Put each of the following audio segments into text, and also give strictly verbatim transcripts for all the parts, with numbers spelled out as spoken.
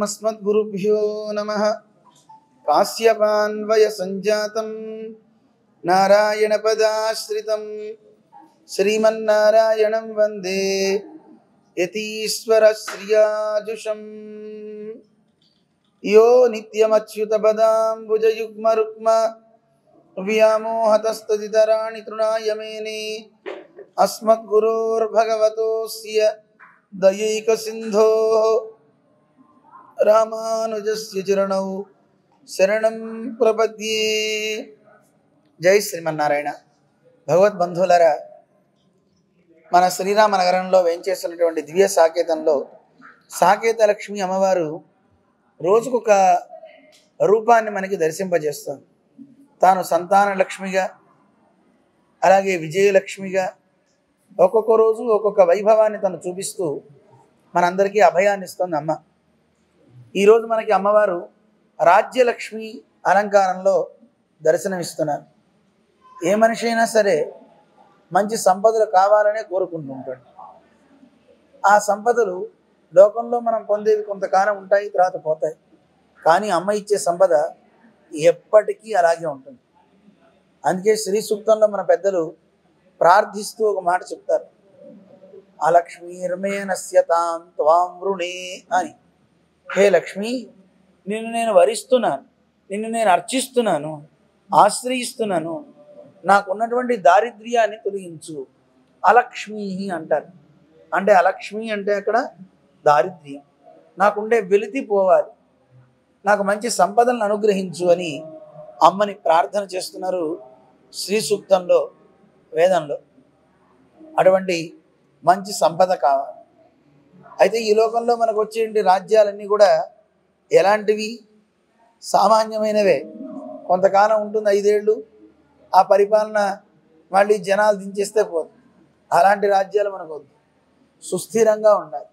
अस्मद्गुरुभ्यो नमः। काश्यपान्वय संजातं नारायणपदाश्रितं श्रीमन्नारायणं वन्दे यतीश्वरश्रियाजुषम्। यो नित्यमच्युतपदाम्बुजयुग्मरुक्म व्यामोहतस्तदितराणि तृणाय मेने अस्मद्गुरोर्भगवतोऽस्य दयैकसिन्धोः रामानुजस्य चरणौ शरणं प्रपद्ये। జై శ్రీమన్నారాయణ. భగవద్బంధువులారా, మన శ్రీరామ నగరంలో వేంచేసినటువంటి దివ్య సాకేతంలో సాకేత లక్ష్మి అమ్మవారు రోజుకొక రూపాన్ని మనకి దర్శింపజేస్తుంది. తాను సంతాన లక్ష్మిగా, అలాగే విజయలక్ష్మిగా ఒక్కొక్క రోజు ఒక్కొక్క వైభవాన్ని తను చూపిస్తూ మనందరికీ అభయాన్ని ఇస్తుంది అమ్మ. ఈరోజు మనకి అమ్మవారు రాజ్యలక్ష్మి అలంకారంలో దర్శనమిస్తున్నారు. ఏ మనిషి అయినా సరే మంచి సంపదలు కావాలనే కోరుకుంటుంటాడు. ఆ సంపదలు లోకంలో మనం పొందేవి కొంతకాలం ఉంటాయి, తర్వాత పోతాయి. కానీ అమ్మ ఇచ్చే సంపద ఎప్పటికీ అలాగే ఉంటుంది. అందుకే శ్రీ సూక్తంలో మన పెద్దలు ప్రార్థిస్తూ ఒక మాట చెప్తారు, అలక్ష్మీర్మేనస్యతాం త్వాం వృణే అని. హే లక్ష్మి, నిన్ను నేను వరిస్తున్నాను, నిన్ను నేను అర్చిస్తున్నాను, ఆశ్రయిస్తున్నాను, నాకున్నటువంటి దారిద్ర్యాన్ని తొలగించు. అలక్ష్మి అంటారు. అంటే అలక్ష్మి అంటే అక్కడ దారిద్ర్యం, నాకుండే వెలితి పోవాలి, నాకు మంచి సంపదలను అనుగ్రహించు అని అమ్మని ప్రార్థన చేస్తున్నారు శ్రీ సూక్తంలో, వేదంలో. అటువంటి మంచి సంపద కావాలి. అయితే ఈ లోకంలో మనకు వచ్చేటి రాజ్యాలన్నీ కూడా ఎలాంటివి? సామాన్యమైనవే. కొంతకాలం ఉంటుంది, ఐదేళ్ళు, ఆ పరిపాలన మళ్ళీ జనాలు దించేస్తే పోదు. అలాంటి రాజ్యాలు మనకు వద్దు, సుస్థిరంగా ఉండాలి.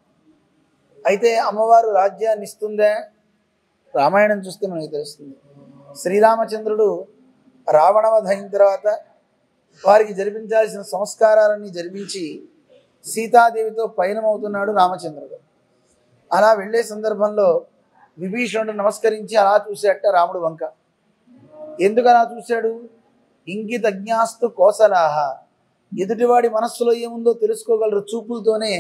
అయితే అమ్మవారు రాజ్యాన్ని ఇస్తుందే? రామాయణం చూస్తే మనకి తెలుస్తుంది. శ్రీరామచంద్రుడు రావణవధ అయిన తర్వాత వారికి జరిపించాల్సిన సంస్కారాలన్నీ జరిపించి సీతాదేవితో పయనమవుతున్నాడు రామచంద్రుడు. అలా వెళ్ళే సందర్భంలో విభీషణుడు నమస్కరించి అలా చూశాట రాముడు వంక. ఎందుకు అలా చూశాడు? ఇంగితజ్ఞాస్తు కోసలాహ. ఎదుటివాడి మనస్సులో ఏముందో తెలుసుకోగలరు చూపులతోనే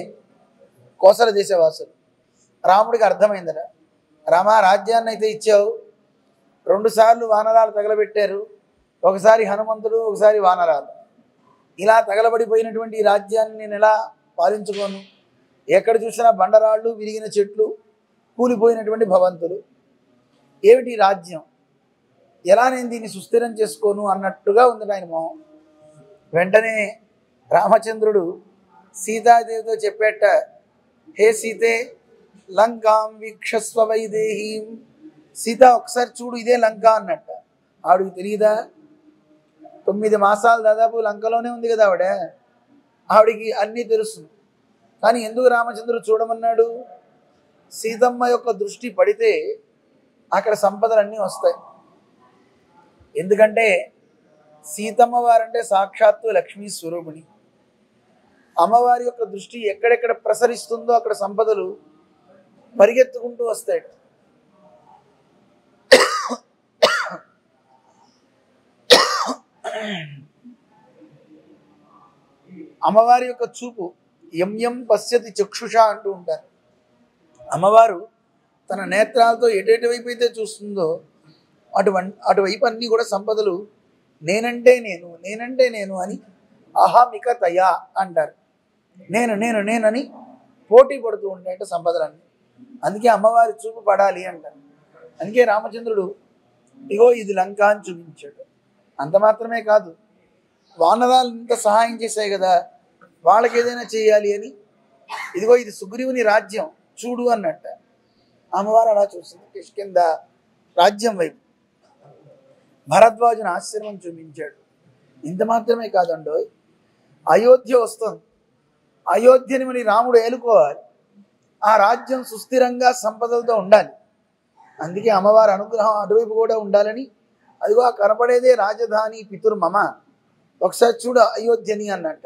కోసల దేశవాసులు. రాముడికి అర్థమైందట, రామ రాజ్యాన్ని అయితే ఇచ్చావు, రెండుసార్లు వానరాలు తగలబెట్టారు, ఒకసారి హనుమంతుడు, ఒకసారి వానరాలు. ఇలా తగలబడిపోయినటువంటి ఈ రాజ్యాన్ని నేను ఎలా పాలించుకోను? ఎక్కడ చూసినా బండరాళ్ళు, విరిగిన చెట్లు, కూలిపోయినటువంటి భవంతులు. ఏమిటి రాజ్యం? ఎలా నేను దీన్ని సుస్థిరం చేసుకోను అన్నట్టుగా ఉంది ఆయన మొహం. వెంటనే రామచంద్రుడు సీతాదేవితో చెప్పేట, హే సీతే లంకాం వీక్షస్వ వైదేహీం. సీత, ఒకసారి చూడు, ఇదే లంక అన్నట్ట. ఆవిడికి తెలియదా? తొమ్మిది మాసాలు దాదాపు లంకలోనే ఉంది కదా ఆవిడ. ఆవిడికి అన్నీ తెలుసు. కానీ ఎందుకు రామచంద్రుడు చూడమన్నాడు? సీతమ్మ యొక్క దృష్టి పడితే అక్కడ సంపదలన్నీ వస్తాయి. ఎందుకంటే సీతమ్మ వారంటే సాక్షాత్తు లక్ష్మీ స్వరూపిణి. అమ్మవారి యొక్క దృష్టి ఎక్కడెక్కడ ప్రసరిస్తుందో అక్కడ సంపదలు పరిగెత్తుకుంటూ వస్తాయి. అమ్మవారి యొక్క చూపు యం యం పశ్యతి చక్షుష అంటూ ఉంటారు. అమ్మవారు తన నేత్రాలతో ఎటేటువైపు అయితే చూస్తుందో అటువంటి అటువైపు అన్నీ కూడా సంపదలు నేనంటే నేను, నేనంటే నేను అని అహమిక తయా అంటారు. నేను నేను నేనని పోటీ పడుతూ ఉంటాయట సంపదలన్నీ. అందుకే అమ్మవారి చూపు పడాలి అంటారు. అందుకే రామచంద్రుడు ఇగో ఇది లంక అని చూపించాడు. అంత మాత్రమే కాదు, వానరాలు ఇంత సహాయం చేశాయి కదా, వాళ్ళకి ఏదైనా చేయాలి అని ఇదిగో ఇది సుగ్రీవుని రాజ్యం చూడు అన్నట్ట. అమ్మవారు అలా చూస్తుంది కిష్కింద రాజ్యం వైపు. భరద్వాజుని ఆశ్రమం చూపించాడు. ఇంత మాత్రమే కాదండో, అయోధ్య వస్తుంది. అయోధ్యని మరి రాముడు ఏలుకోవాలి. ఆ రాజ్యం సుస్థిరంగా సంపదలతో ఉండాలి. అందుకే అమ్మవారి అనుగ్రహం అటువైపు కూడా ఉండాలని అదిగో కనపడేదే రాజధాని పితుర్మమ, ఒకసారి చూడు అయోధ్యని అన్నట్ట.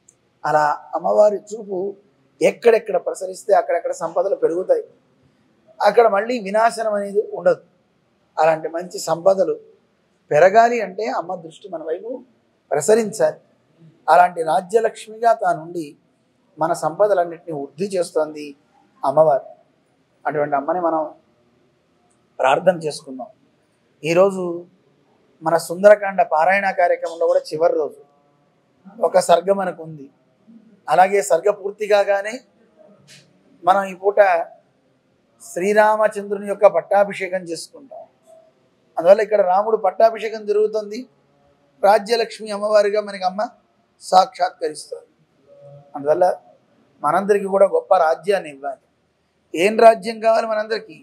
అలా అమ్మవారి చూపు ఎక్కడెక్కడ ప్రసరిస్తే అక్కడెక్కడ సంపదలు పెరుగుతాయి. అక్కడ మళ్ళీ వినాశనం అనేది ఉండదు. అలాంటి మంచి సంపదలు పెరగాలి అంటే అమ్మ దృష్టి మన వైపు ప్రసరించాలి. అలాంటి రాజ్యలక్ష్మిగా తానుండి మన సంపదలన్నింటినీ వృద్ధి చేస్తుంది అమ్మవారు. అటువంటి అమ్మని మనం ప్రార్థన చేసుకుందాం. ఈరోజు మన సుందరకాండ పారాయణ కార్యక్రమంలో కూడా చివరి రోజు ఒక సర్గ మనకు ఉంది. అలాగే సర్గ పూర్తి కాగానే మనం ఈ పూట శ్రీరామచంద్రుని యొక్క పట్టాభిషేకం చేసుకుంటాం. అందువల్ల ఇక్కడ రాముడు పట్టాభిషేకం జరుగుతుంది. రాజ్యలక్ష్మి అమ్మవారిగా మనకి అమ్మ సాక్షాత్కరిస్తుంది. అందువల్ల మనందరికీ కూడా గొప్ప రాజ్యాన్ని ఇవ్వాలి. ఏం రాజ్యం కావాలి మనందరికీ?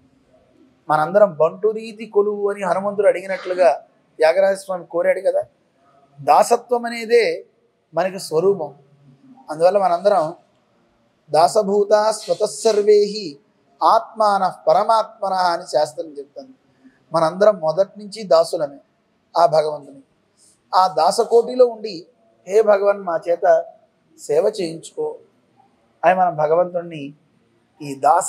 మనందరం బంటు రీతి కొలువు అని హనుమంతుడు అడిగినట్లుగా త్యాగరాజస్వామి కోరాడు కదా. దాసత్వం అనేదే మనకి స్వరూపం. అందువల్ల మనందరం దాసభూత స్వతస్సర్వేహి ఆత్మాన పరమాత్మన అని శాస్త్రం చెప్తుంది. మనందరం మొదటి నుంచి దాసులమే ఆ భగవంతుని. ఆ దాసకోటిలో ఉండి హే భగవన్ మా చేత సేవ చేయించుకో అని మనం భగవంతుణ్ణి ఈ దాస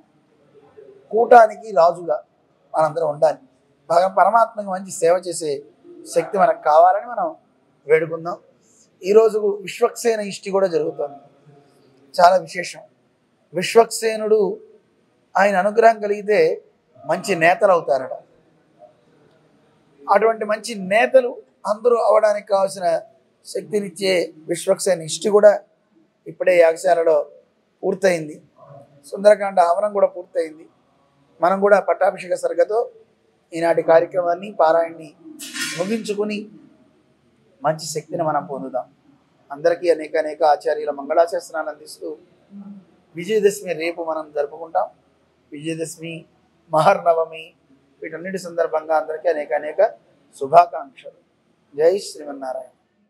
కూటానికి రాజుగా మనందరం ఉండాలి. భగ పరమాత్మకి మంచి సేవ చేసే శక్తి మనకు కావాలని మనం వేడుకుందాం. ఈరోజు విశ్వక్సేన ఇష్టి కూడా జరుగుతుంది. చాలా విశేషం. విశ్వక్సేనుడు ఆయన అనుగ్రహం కలిగితే మంచి నేతలు అవుతారట. అటువంటి మంచి నేతలు అందరూ అవడానికి కావాల్సిన శక్తినిచ్చే విశ్వక్సేన ఇష్టి కూడా ఇప్పుడే యాగశాలలో పూర్తయింది. సుందరకాండ హవనం కూడా పూర్తయింది. మనం కూడా పట్టాభిషేక సర్గతో ఈనాటి కార్యక్రమాన్ని పారాయణని ముగించుకుని మంచి శక్తిని మనం పొందుదాం. అందరికీ అనేక అనేక ఆచార్యుల మంగళాశాసనాలు అందిస్తూ విజయదశమి రేపు మనం జరుపుకుంటాం. విజయదశమి, మహర్నవమి వీటన్నిటి సందర్భంగా అందరికీ అనేక అనేక శుభాకాంక్షలు. జై శ్రీమన్నారాయణ.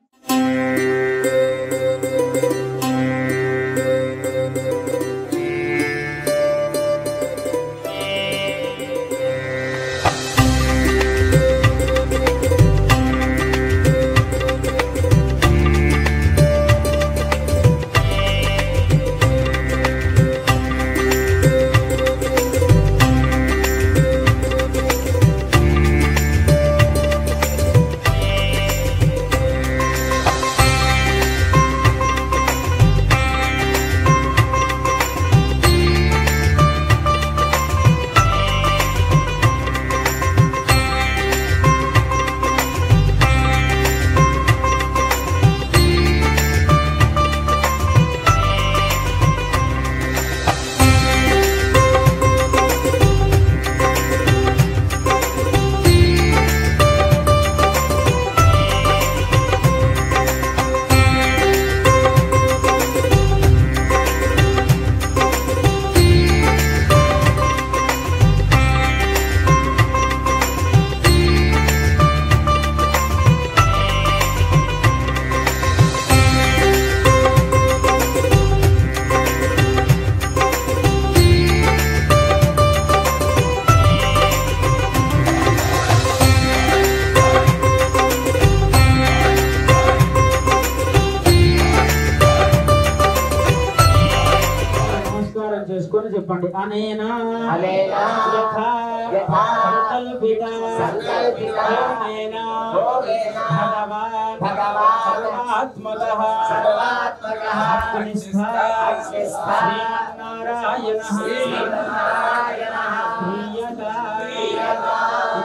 చెప్పండి. అనేనా అనేనా యథా యథా సంకల్పిత సంకల్పిత అనేనా ఓమేనా భగవాన్ భగవాన్ సర్వాత్మకః సర్వాత్మకః అగ్నిస్థః అగ్నిస్థః శ్రీమన్నారాయణః శ్రీమన్నారాయణః ప్రియతా ప్రియతా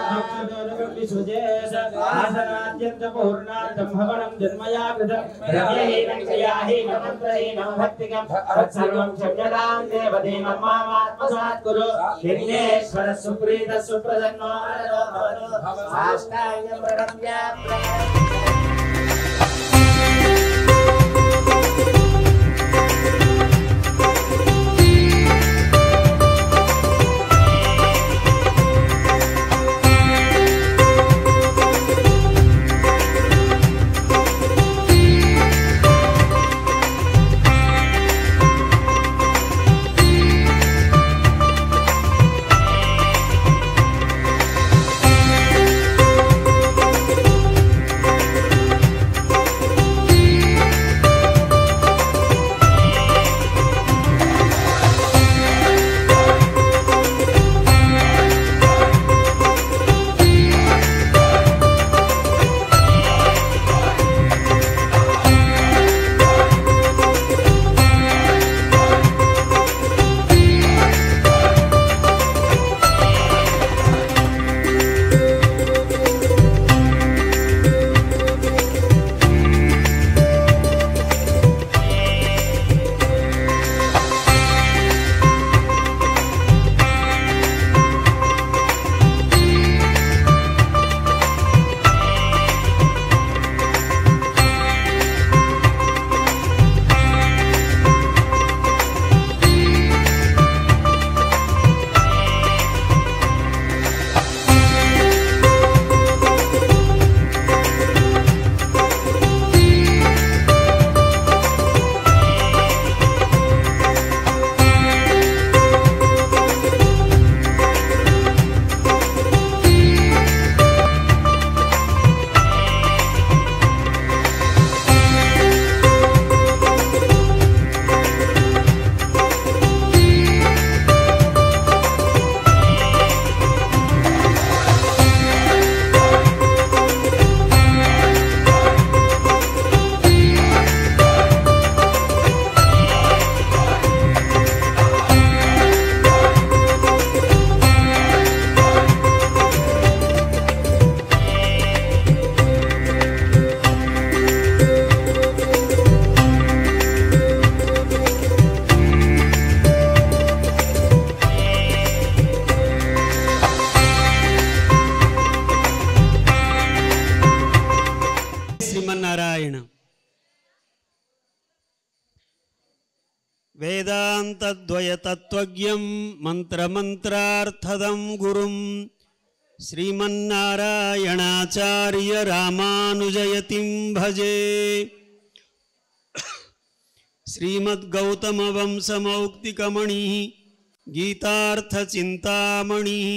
సుజేష ఆసనాద్యంత పూర్ణాంతం భవనం జన్మయా కృతం రవ్యహీనం క్రియాహీనం మంత్రహీనం భక్తికం సర్వం క్షమ్యతాం దేవదే మమ్మాత్మసాత్ కురు విఘ్నేశ్వర సుప్రీత సుప్రసన్నో భవతు సాష్టాంగం ప్రణమ్య तद्वयतत्त्वज्ञं मन्त्रमन्त्रार्थदं गुरुं श्रीमन्नारायणाचार्य रामानुजयतिं भजे। श्रीमद्गौतमवंशमौक्तिकमणिः गीतार्थचिन्तामणिः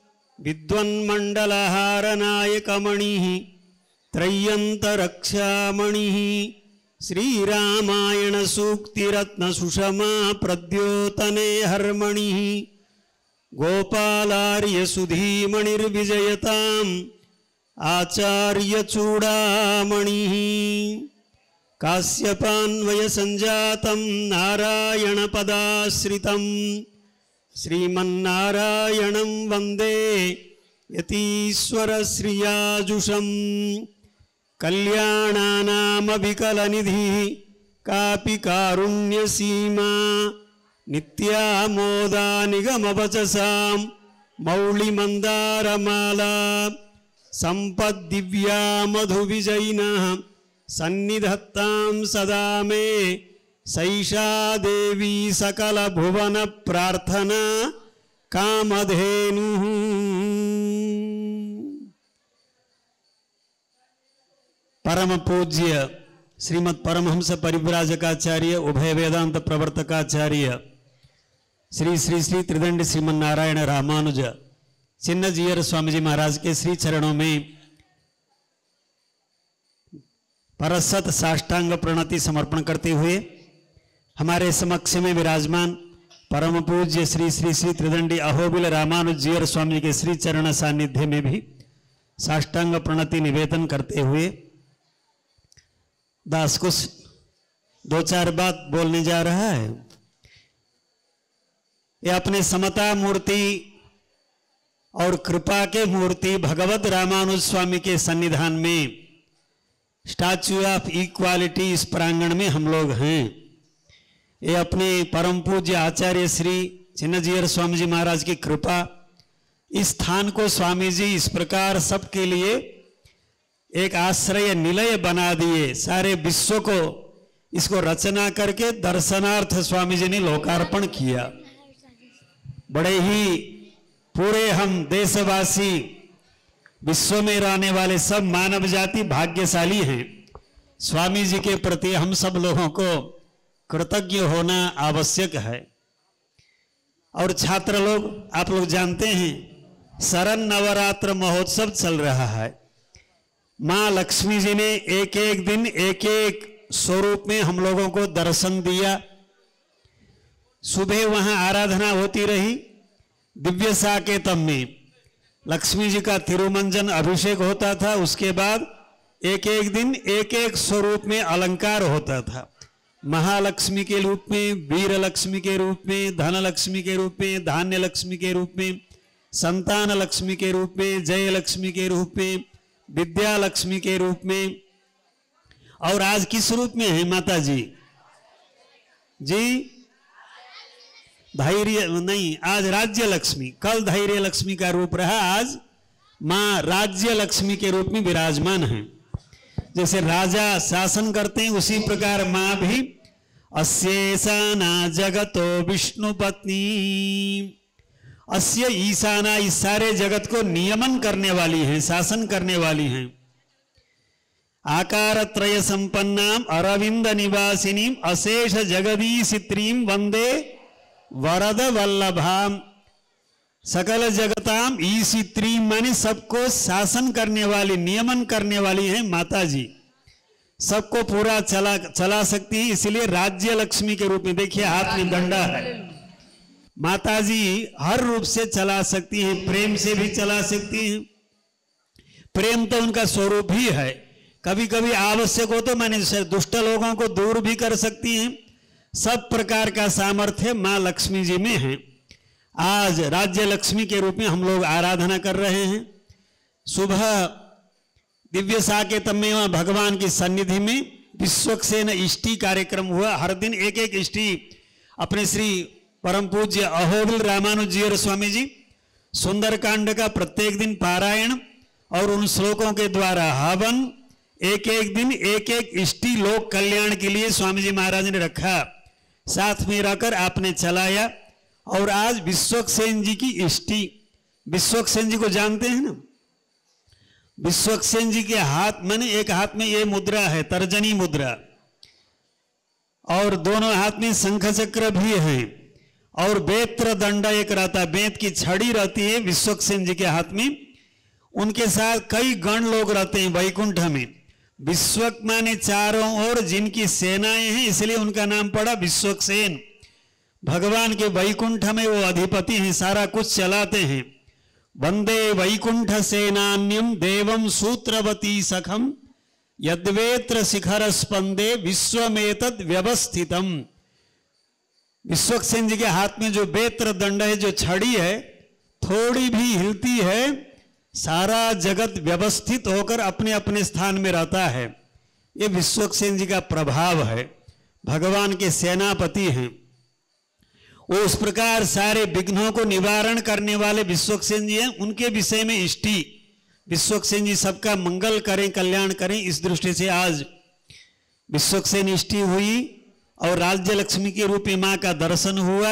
विद्वन्मण्डलहारनायकमणिः त्रय्यन्तरक्षामणिः श्रीरामायणसूक्तिरत्नसुषमा प्रद्योतने हर्मणिः गोपालार्यसुधीमणिर्विजयताम् आचार्यचूडामणिः काश्यपान्वयसञ्जातं नारायणपदाश्रितं श्रीमन्नारायणं वन्दे यतीश्वरश्रियाजुषम् कल्याणानामविकलनिधिः कापि कारुण्यसीमा नित्यामोदानिगमवचसां मौलिमन्दारमाला सम्पद्दिव्या मधुविजयिनः सन्निधत्तां सदा मे सैषा देवी सकलभुवनप्रार्थना कामधेनुः। परम पूज्य श्रीमद् परमहंस परिव्राजकाचार्य उभय वेदांत प्रवर्तकाचार्य श्री श्री श्री त्रिदंड श्रीमन्नारायण रामानुज चिन्नजीयर स्वामी जी महाराज के श्री चरणों में परसत साष्टांग प्रणति समर्पण करते हुए हमारे समक्ष में विराजमान परम पूज्य श्री श्री श्री त्रिदंडी अहोबिल रामानुज जीयर स्वामी के श्री चरण सानिध्य में भी साष्टांग प्रणति निवेदन करते हुए दास कुछ दो चार बात बोलने जा रहा है। ये अपने समता मूर्ति और कृपा के मूर्ति भगवत रामानुज स्वामी के सन्निधान में स्टैच्यू ऑफ इक्वालिटी इस प्रांगण में हम लोग हैं। ये अपने परम पूज्य आचार्य श्री चिन्नजीयर स्वामी जी महाराज की कृपा, इस स्थान को स्वामी जी इस प्रकार सबके लिए एक आश्रय निलय बना दिए। सारे विश्व को इसको रचना करके दर्शनार्थ स्वामी जी ने लोकार्पण किया। बड़े ही पूरे हम देशवासी विश्व में रहने वाले सब मानव जाति भाग्यशाली हैं। स्वामी जी के प्रति हम सब लोगों को कृतज्ञ होना आवश्यक है। और छात्र लोग, आप लोग जानते हैं शरण नवरात्र महोत्सव चल रहा है। माँ लक्ष्मी जी ने एक एक दिन एक एक स्वरूप में हम लोगों को दर्शन दिया। सुबह वहां आराधना होती रही दिव्य साकेतम में, लक्ष्मी जी का तिरुमंजन अभिषेक होता था। उसके बाद एक एक दिन एक एक स्वरूप में अलंकार होता था। महालक्ष्मी के रूप में, वीर लक्ष्मी के रूप में, धन लक्ष्मी के रूप में, धान्य लक्ष्मी के रूप में, संतान लक्ष्मी के रूप में, जय लक्ष्मी के रूप में, विद्या लक्ष्मी के रूप में। और आज किस रूप में है माता जी? जी धैर्य नहीं, आज राज्य लक्ष्मी, कल धैर्य लक्ष्मी का रूप रहा, आज मां राज्य लक्ष्मी के रूप में विराजमान है। जैसे राजा शासन करते हैं उसी प्रकार मां भी अस्य ईशाना जगतो विष्णु पत्नी, अस्य ईशाना, इस सारे जगत को नियमन करने वाली हैं, शासन करने वाली हैं। आकार त्रय संपन्नाम अरविंद निवासिनीम अशेष जगदीशित्रीम वंदे वरद वल्लभाम। सकल जगताम ईशित्री माने सबको शासन करने वाली, नियमन करने वाली है माता जी। सबको पूरा चला चला सकती है, इसलिए राज्य लक्ष्मी के रूप में। देखिए हाथ में डंडा है। माता जी हर रूप से चला सकती हैं, प्रेम से भी चला सकती हैं। प्रेम तो उनका स्वरूप ही है। कभी कभी आवश्यक हो तो माने दुष्ट लोगों को दूर भी कर सकती हैं। सब प्रकार का सामर्थ्य मां लक्ष्मी जी में है। आज राज्य लक्ष्मी के रूप में हम लोग आराधना कर रहे हैं। सुबह दिव्य साकेतम में वहां भगवान की सन्निधि में विश्वक्सेन इष्टि कार्यक्रम हुआ। हर दिन एक एक इष्टि अपने श्री परम पूज्य अहोबिल रामानुज जीयर स्वामी जी सुंदरकांड का प्रत्येक दिन पारायण और उन श्लोकों के द्वारा हवन, एक एक दिन एक एक इष्टि लोक कल्याण के लिए स्वामी जी महाराज ने रखा। साथ में रहकर आपने चलाया। और आज विश्वक्सेन जी की इष्टि, विश्वक्सेन जी को जानते हैं ना, विश्वक्सेन जी के हाथ मैंने एक हाथ में ये मुद्रा है तर्जनी मुद्रा, और दोनों हाथ में शंख चक्र भी है, और बेत्र दंडा एक रहता है, बेत की छड़ी रहती है विश्वक्सेन जी के हाथ में। उनके साथ कई गण लोग रहते हैं वैकुंठ में। विश्वक माने चारों ओर जिनकी सेनाएं हैं, इसलिए उनका नाम पड़ा विश्वक्सेन। भगवान के वैकुंठ में वो अधिपति हैं, सारा कुछ चलाते हैं। वंदे वैकुंठ सेनान्यम देवम सूत्रवती सखम यद्वेत्र शिखर स्पंदे विश्वमेतद व्यवस्थितम। विश्वक्सेन जी के हाथ में जो बेत्र दंड है, जो छड़ी है, थोड़ी भी हिलती है सारा जगत व्यवस्थित होकर अपने अपने स्थान में रहता है। ये विश्वक्सेन जी का प्रभाव है, भगवान के सेनापति हैं वो। उस प्रकार सारे विघ्नों को निवारण करने वाले विश्वक्सेन जी हैं। उनके विषय में इष्टि, विश्वक्सेन जी सबका मंगल करें, कल्याण करें, इस दृष्टि से आज विश्वक्सेन इष्टि हुई और राज्य लक्ष्मी के रूप में मां का दर्शन हुआ।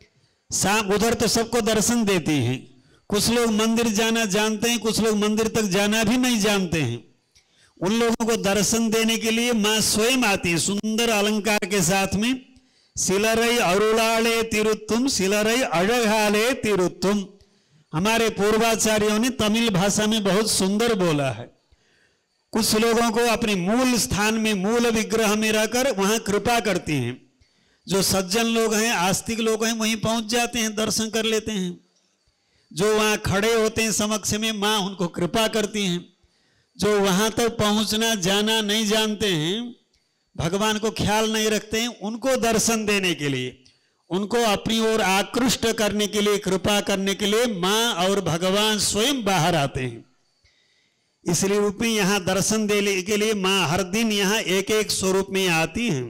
शाम उधर तो सबको दर्शन देती हैं, कुछ लोग मंदिर जाना जानते हैं, कुछ लोग मंदिर तक जाना भी नहीं जानते हैं। उन लोगों को दर्शन देने के लिए मां स्वयं आती है सुंदर अलंकार के साथ में। सिलरई अरुणाले तिरुत्तुम, सिलरई अड़घाले तिरुत्तुम। हमारे पूर्वाचार्यों ने तमिल भाषा में बहुत सुंदर बोला है। कुछ लोगों को अपने मूल स्थान में, मूल विग्रह में रहकर वहां कृपा करती हैं। जो सज्जन लोग हैं, आस्तिक लोग हैं, वहीं पहुंच जाते हैं, दर्शन कर लेते हैं। जो वहां खड़े होते हैं समक्ष में, मां उनको कृपा करती हैं। जो वहां तक पहुंचना जाना नहीं जानते हैं, भगवान को ख्याल नहीं रखते हैं, उनको दर्शन देने के लिए, उनको अपनी ओर आकृष्ट करने के लिए, कृपा करने के लिए मां और भगवान स्वयं बाहर आते हैं। इसलिए रूप में यहां दर्शन देने के लिए मां हर दिन यहां एक एक स्वरूप में आती हैं।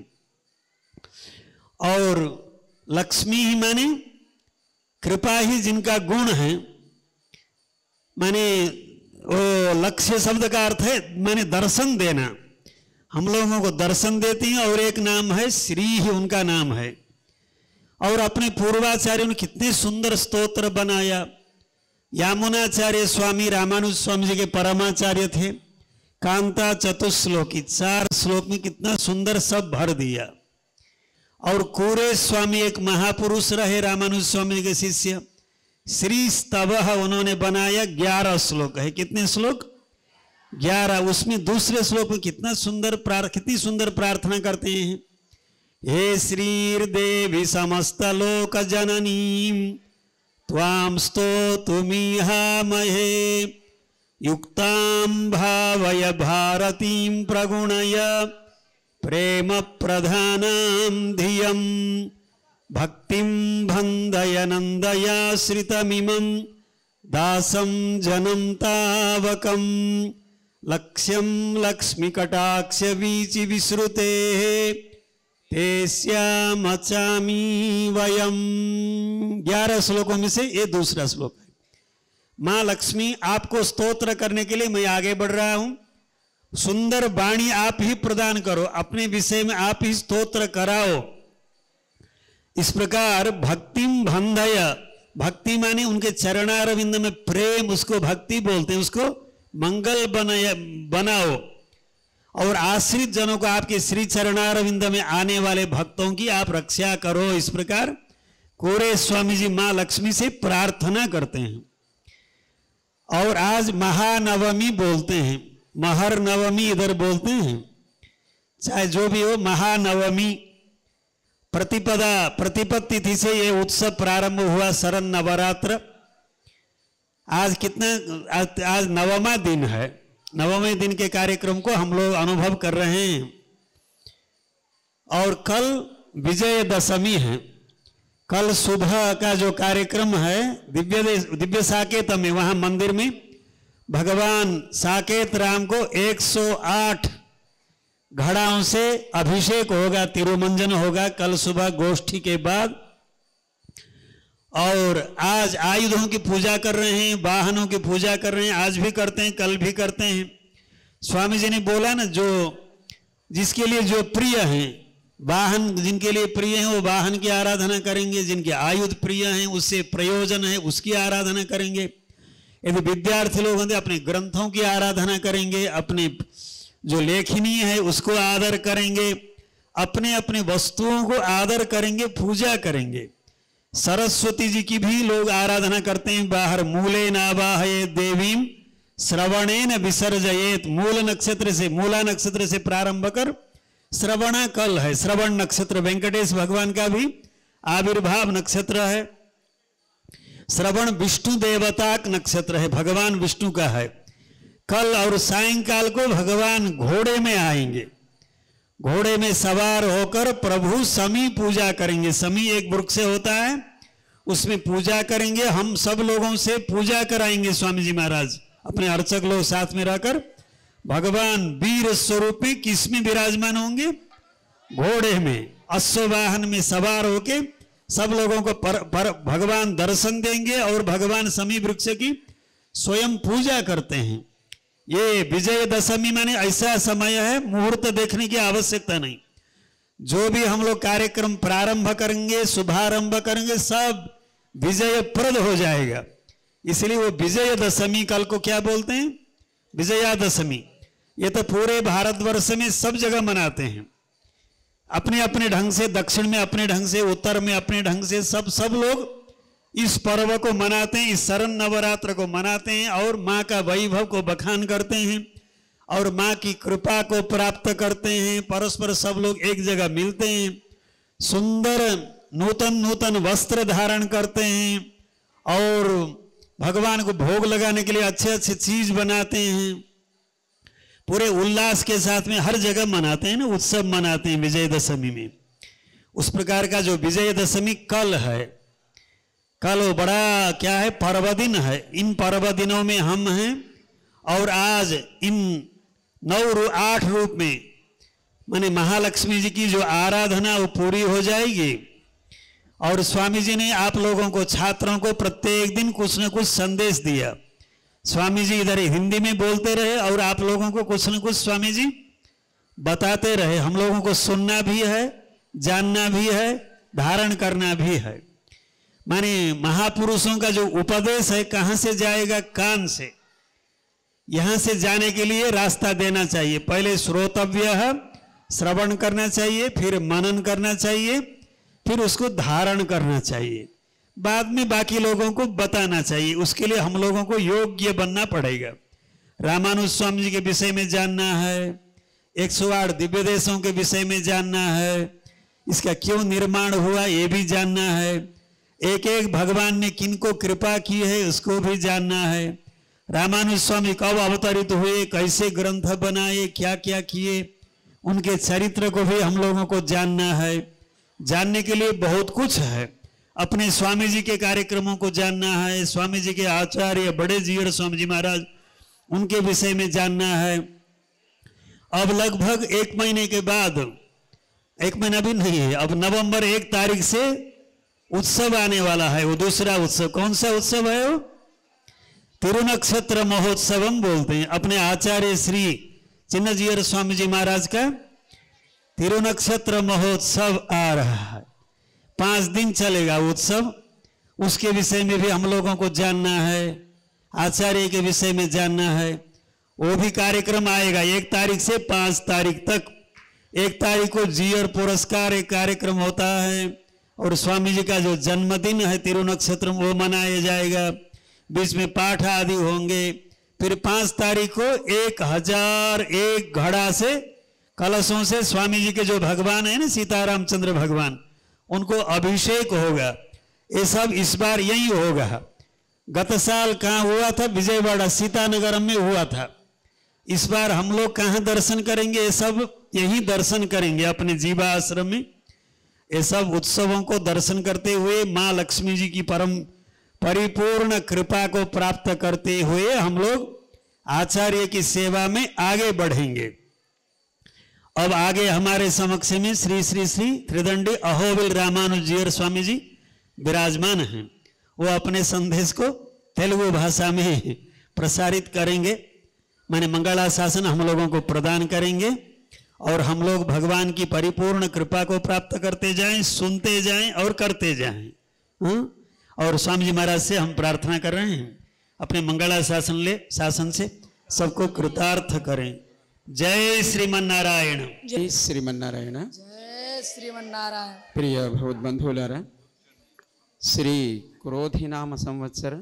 और लक्ष्मी ही माने कृपा ही जिनका गुण है, माने वो लक्ष्य शब्द का अर्थ है माने दर्शन देना। हम लोगों को दर्शन देती हैं। और एक नाम है श्री ही उनका नाम है। और अपने पूर्वाचार्यों ने कितने सुंदर स्तोत्र बनाया। यामुनाचार्य स्वामी रामानुज स्वामी जी के परमाचार्य थे। कांता चतुश्लोकी, चार श्लोक में कितना सुंदर सब भर दिया। और कूरे स्वामी एक महापुरुष रहे, रामानुज स्वामी के शिष्य। श्री स्तवः उन्होंने बनाया, ग्यारह श्लोक है। कितने श्लोक? ग्यारह। उसमें दूसरे श्लोक में कितना सुंदर कितनी सुंदर प्रार्थना करते हैं। हे श्रीर्देवी समस्त लोक जननी त्वां स्तोतुमिहामहे युक्तां भावय भारतीं प्रगुणय प्रेम प्रधानां धियं भक्तिं भंदय नंदयाश्रितमिमं दासं जनं तावकं लक्ष्यं लक्ष्मीकटाक्ष वीचि विश्रुते तेस्यामचामी वयम। ग्यारह श्लोकों में से ये दूसरा श्लोक है। मां लक्ष्मी आपको स्तोत्र करने के लिए मैं आगे बढ़ रहा हूं। सुंदर वाणी आप ही प्रदान करो, अपने विषय में आप ही स्तोत्र कराओ। इस प्रकार भक्तिम बंधय, भक्ति माने उनके चरणारविंद में प्रेम, उसको भक्ति बोलते हैं। उसको मंगल बनाया बनाओ। और आश्रित जनों को आपके श्री चरणारविंद में आने वाले भक्तों की आप रक्षा करो। इस प्रकार कोरे स्वामी जी मां लक्ष्मी से प्रार्थना करते हैं। और आज महानवमी बोलते हैं, महर नवमी इधर बोलते हैं, चाहे जो भी हो। महानवमी प्रतिपदा प्रतिपद तिथि से ये उत्सव प्रारंभ हुआ, शरण नवरात्र। आज कितना आज, आज नवमा दिन है। नवमे दिन के कार्यक्रम को हम लोग अनुभव कर रहे हैं। और कल विजय दशमी है। कल सुबह का जो कार्यक्रम है दिव्य दिव्य साकेत में, वहां मंदिर में भगवान साकेत राम को एक सौ आठ घड़ाओं से अभिषेक होगा, तिरुमंजन होगा कल सुबह गोष्ठी के बाद। और आज आयुधों की पूजा कर रहे हैं, वाहनों की पूजा कर रहे हैं। आज भी करते हैं, कल भी करते हैं। स्वामी जी ने बोला ना, जो जिसके लिए जो प्रिय हैं वाहन जिनके लिए प्रिय हैं वो वाहन की आराधना करेंगे, जिनके आयुध प्रिय हैं उससे प्रयोजन है उसकी आराधना करेंगे। यदि विद्यार्थी लोग होंगे अपने ग्रंथों की आराधना करेंगे, अपने जो लेखनी है उसको आदर करेंगे, अपने अपने वस्तुओं को आदर करेंगे, पूजा करेंगे। सरस्वती जी की भी लोग आराधना करते हैं। बाहर मूले नावाहये देवीम श्रवणेन विसर्जयेत। मूल नक्षत्र से, मूला नक्षत्र से प्रारंभ कर श्रवणा कल है, श्रवण नक्षत्र वेंकटेश भगवान का भी आविर्भाव नक्षत्र है। श्रवण विष्णु देवताक नक्षत्र है, भगवान विष्णु का है। कल और सायंकाल को भगवान घोड़े में आएंगे, घोड़े में सवार होकर प्रभु समी पूजा करेंगे। समी एक वृक्ष से होता है, उसमें पूजा करेंगे। हम सब लोगों से पूजा कराएंगे। स्वामी जी महाराज अपने अर्चक लोग साथ में रहकर भगवान वीर स्वरूप में किस में विराजमान होंगे? घोड़े में, अश्ववाहन में सवार होके सब लोगों को पर, पर भगवान दर्शन देंगे और भगवान समी वृक्ष की स्वयं पूजा करते हैं। ये विजयदशमी माने ऐसा समय है, मुहूर्त देखने की आवश्यकता नहीं। जो भी हम लोग कार्यक्रम प्रारंभ करेंगे, शुभारंभ करेंगे, सब विजयप्रद हो जाएगा। इसलिए वो विजयदशमी कल को क्या बोलते हैं? विजयादशमी। ये तो पूरे भारतवर्ष में सब जगह मनाते हैं, अपने अपने ढंग से। दक्षिण में अपने ढंग से, उत्तर में अपने ढंग से, सब सब लोग इस पर्व को मनाते हैं, इस शरण नवरात्र को मनाते हैं और माँ का वैभव को बखान करते हैं और माँ की कृपा को प्राप्त करते हैं। परस्पर सब लोग एक जगह मिलते हैं, सुंदर नूतन नूतन वस्त्र धारण करते हैं और भगवान को भोग लगाने के लिए अच्छे अच्छे चीज बनाते हैं। पूरे उल्लास के साथ में हर जगह मनाते हैं ना, उत्सव मनाते हैं विजयदशमी में। उस प्रकार का जो विजयदशमी कल है, कल वो बड़ा क्या है, पर्व दिन है। इन पर्व दिनों में हम हैं और आज इन नौ रू आठ रूप में माने महालक्ष्मी जी की जो आराधना वो पूरी हो जाएगी। और स्वामी जी ने आप लोगों को, छात्रों को प्रत्येक दिन कुछ न कुछ संदेश दिया। स्वामी जी इधर हिंदी में बोलते रहे और आप लोगों को कुछ न कुछ स्वामी जी बताते रहे। हम लोगों को सुनना भी है, जानना भी है, धारण करना भी है। माने महापुरुषों का जो उपदेश है कहाँ से जाएगा? कान से। यहां से जाने के लिए रास्ता देना चाहिए। पहले श्रोतव्य है, श्रवण करना चाहिए, फिर मनन करना चाहिए, फिर उसको धारण करना चाहिए, बाद में बाकी लोगों को बताना चाहिए। उसके लिए हम लोगों को योग्य बनना पड़ेगा। रामानुज स्वामी जी के विषय में जानना है, एक सौ आठ दिव्य देशों के विषय में जानना है, इसका क्यों निर्माण हुआ ये भी जानना है, एक एक भगवान ने किनको कृपा की है उसको भी जानना है। रामानुज स्वामी कब अवतरित हुए, कैसे ग्रंथ बनाए, क्या क्या किए, उनके चरित्र को भी हम लोगों को जानना है। जानने के लिए बहुत कुछ है। अपने स्वामी जी के कार्यक्रमों को जानना है, स्वामी जी के आचार्य बड़े जीवर स्वामी जी महाराज उनके विषय में जानना है। अब लगभग एक महीने के बाद, एक महीना भी नहीं है, अब नवंबर एक तारीख से उत्सव आने वाला है। वो दूसरा उत्सव, कौन सा उत्सव है वो? तिरुनक्षत्र महोत्सवम बोलते हैं। अपने आचार्य श्री चिन्नजीयर स्वामी जी महाराज का तिरुनक्षत्र महोत्सव आ रहा है। पांच दिन चलेगा उत्सव। उसके विषय में भी हम लोगों को जानना है, आचार्य के विषय में जानना है। वो भी कार्यक्रम आएगा एक तारीख से पांच तारीख तक। एक तारीख को जीयर पुरस्कार एक कार्यक्रम होता है और स्वामी जी का जो जन्मदिन है तिरुनक्षत्र वो मनाया जाएगा। बीच में पाठ आदि होंगे। फिर पांच तारीख को एक हजार एक घड़ा से, कलशों से स्वामी जी के जो भगवान है ना, सीताराम चंद्र भगवान, उनको अभिषेक होगा। ये सब इस बार यही होगा। गत साल कहाँ हुआ था? विजयवाड़ा सीतानगर में हुआ था। इस बार हम लोग कहाँ दर्शन करेंगे? ये सब यही दर्शन करेंगे अपने जीवा आश्रम में। ये सब उत्सवों को दर्शन करते हुए माँ लक्ष्मी जी की परम परिपूर्ण कृपा को प्राप्त करते हुए हम लोग आचार्य की सेवा में आगे बढ़ेंगे। अब आगे हमारे समक्ष में श्री श्री श्री त्रिदंडी अहोबिल रामानुजीयर स्वामी जी विराजमान हैं। वो अपने संदेश को तेलुगु भाषा में प्रसारित करेंगे, माने मंगलाशासन हम लोगों को प्रदान करेंगे। और हम लोग भगवान की परिपूर्ण कृपा को प्राप्त करते जाएं, सुनते जाएं और करते जाएं। हाँ? और स्वामी जी महाराज से हम प्रार्थना कर रहे हैं अपने मंगला शासन ले शासन से सबको कृतार्थ करें। जय श्रीमन्नारायण। जय श्रीमन्नारायण। जय श्रीमन्नारायण। ప్రియ భగవద్బంధువులారా, శ్రీ క్రోధినామ సంవత్సర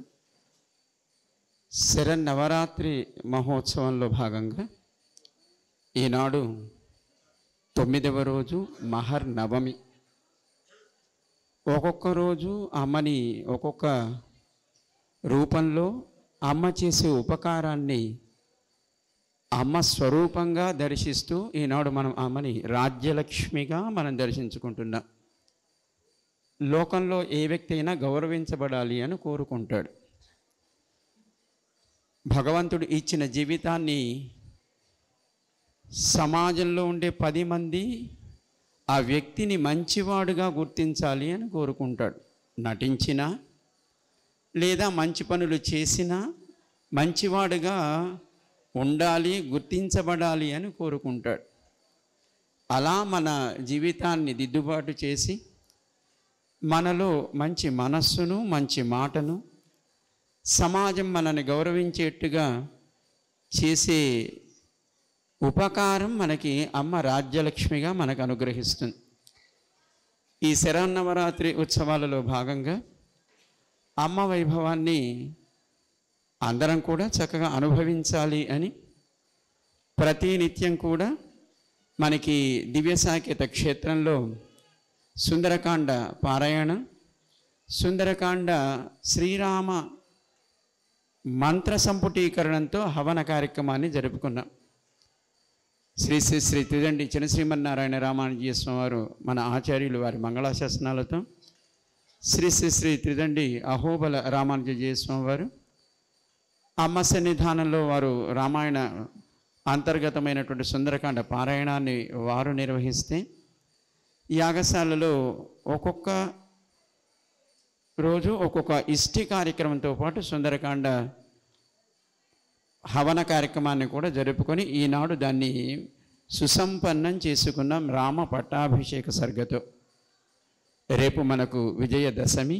శరన్నవరాత్రి మహోత్సవంలో భాగంగా ఈనాడు తొమ్మిదవ రోజు మహర్నవమి. ఒక్కొక్క రోజు అమ్మని ఒక్కొక్క రూపంలో అమ్మ చేసే ఉపకారాన్ని అమ్మ స్వరూపంగా దర్శిస్తూ ఈనాడు మనం అమ్మని రాజ్యలక్ష్మిగా మనం దర్శించుకుంటున్నాం. లోకంలో ఏ వ్యక్తి అయినా గౌరవించబడాలి అని కోరుకుంటాడు. భగవంతుడు ఇచ్చిన జీవితాన్ని సమాజంలో ఉండే పది మంది ఆ వ్యక్తిని మంచివాడుగా గుర్తించాలి అని కోరుకుంటాడు. నటించినా లేదా మంచి పనులు చేసినా మంచివాడుగా ఉండాలి, గుర్తించబడాలి అని కోరుకుంటాడు. అలా మన జీవితాన్ని దిద్దుబాటు చేసి మనలో మంచి మనస్సును మంచి మాటను సమాజం మనల్ని గౌరవించేట్టుగా చేసే ఉపకారం మనకి అమ్మ రాజ్యలక్ష్మిగా మనకు అనుగ్రహిస్తుంది. ఈ శరన్నవరాత్రి ఉత్సవాలలో భాగంగా అమ్మ వైభవాన్ని అందరం కూడా చక్కగా అనుభవించాలి అని ప్రతినిత్యం కూడా మనకి దివ్యసాకేత క్షేత్రంలో సుందరకాండ పారాయణ, సుందరకాండ శ్రీరామ మంత్ర సంపుటీకరణంతో హవన కార్యక్రమాన్ని జరుపుకున్నాం. శ్రీ శ్రీ శ్రీ త్రిదండి చినశ్రీమన్నారాయణ రామానుజీయ స్వామివారు మన ఆచార్యులు వారి మంగళాశాసనాలతో, శ్రీ శ్రీ శ్రీ త్రిదండి అహోబల రామానుజీయ స్వామివారు అమ్మ సన్నిధానంలో వారు రామాయణ అంతర్గతమైనటువంటి సుందరకాండ పారాయణాన్ని వారు నిర్వహిస్తే, యాగశాలలో ఒక్కొక్క రోజు ఒక్కొక్క ఇష్టి కార్యక్రమంతో పాటు సుందరకాండ హవన కార్యక్రమాన్ని కూడా జరుపుకొని ఈనాడు దాన్ని సుసంపన్నం చేసుకున్నాం రామ పట్టాభిషేక సర్గతో. రేపు మనకు విజయదశమి.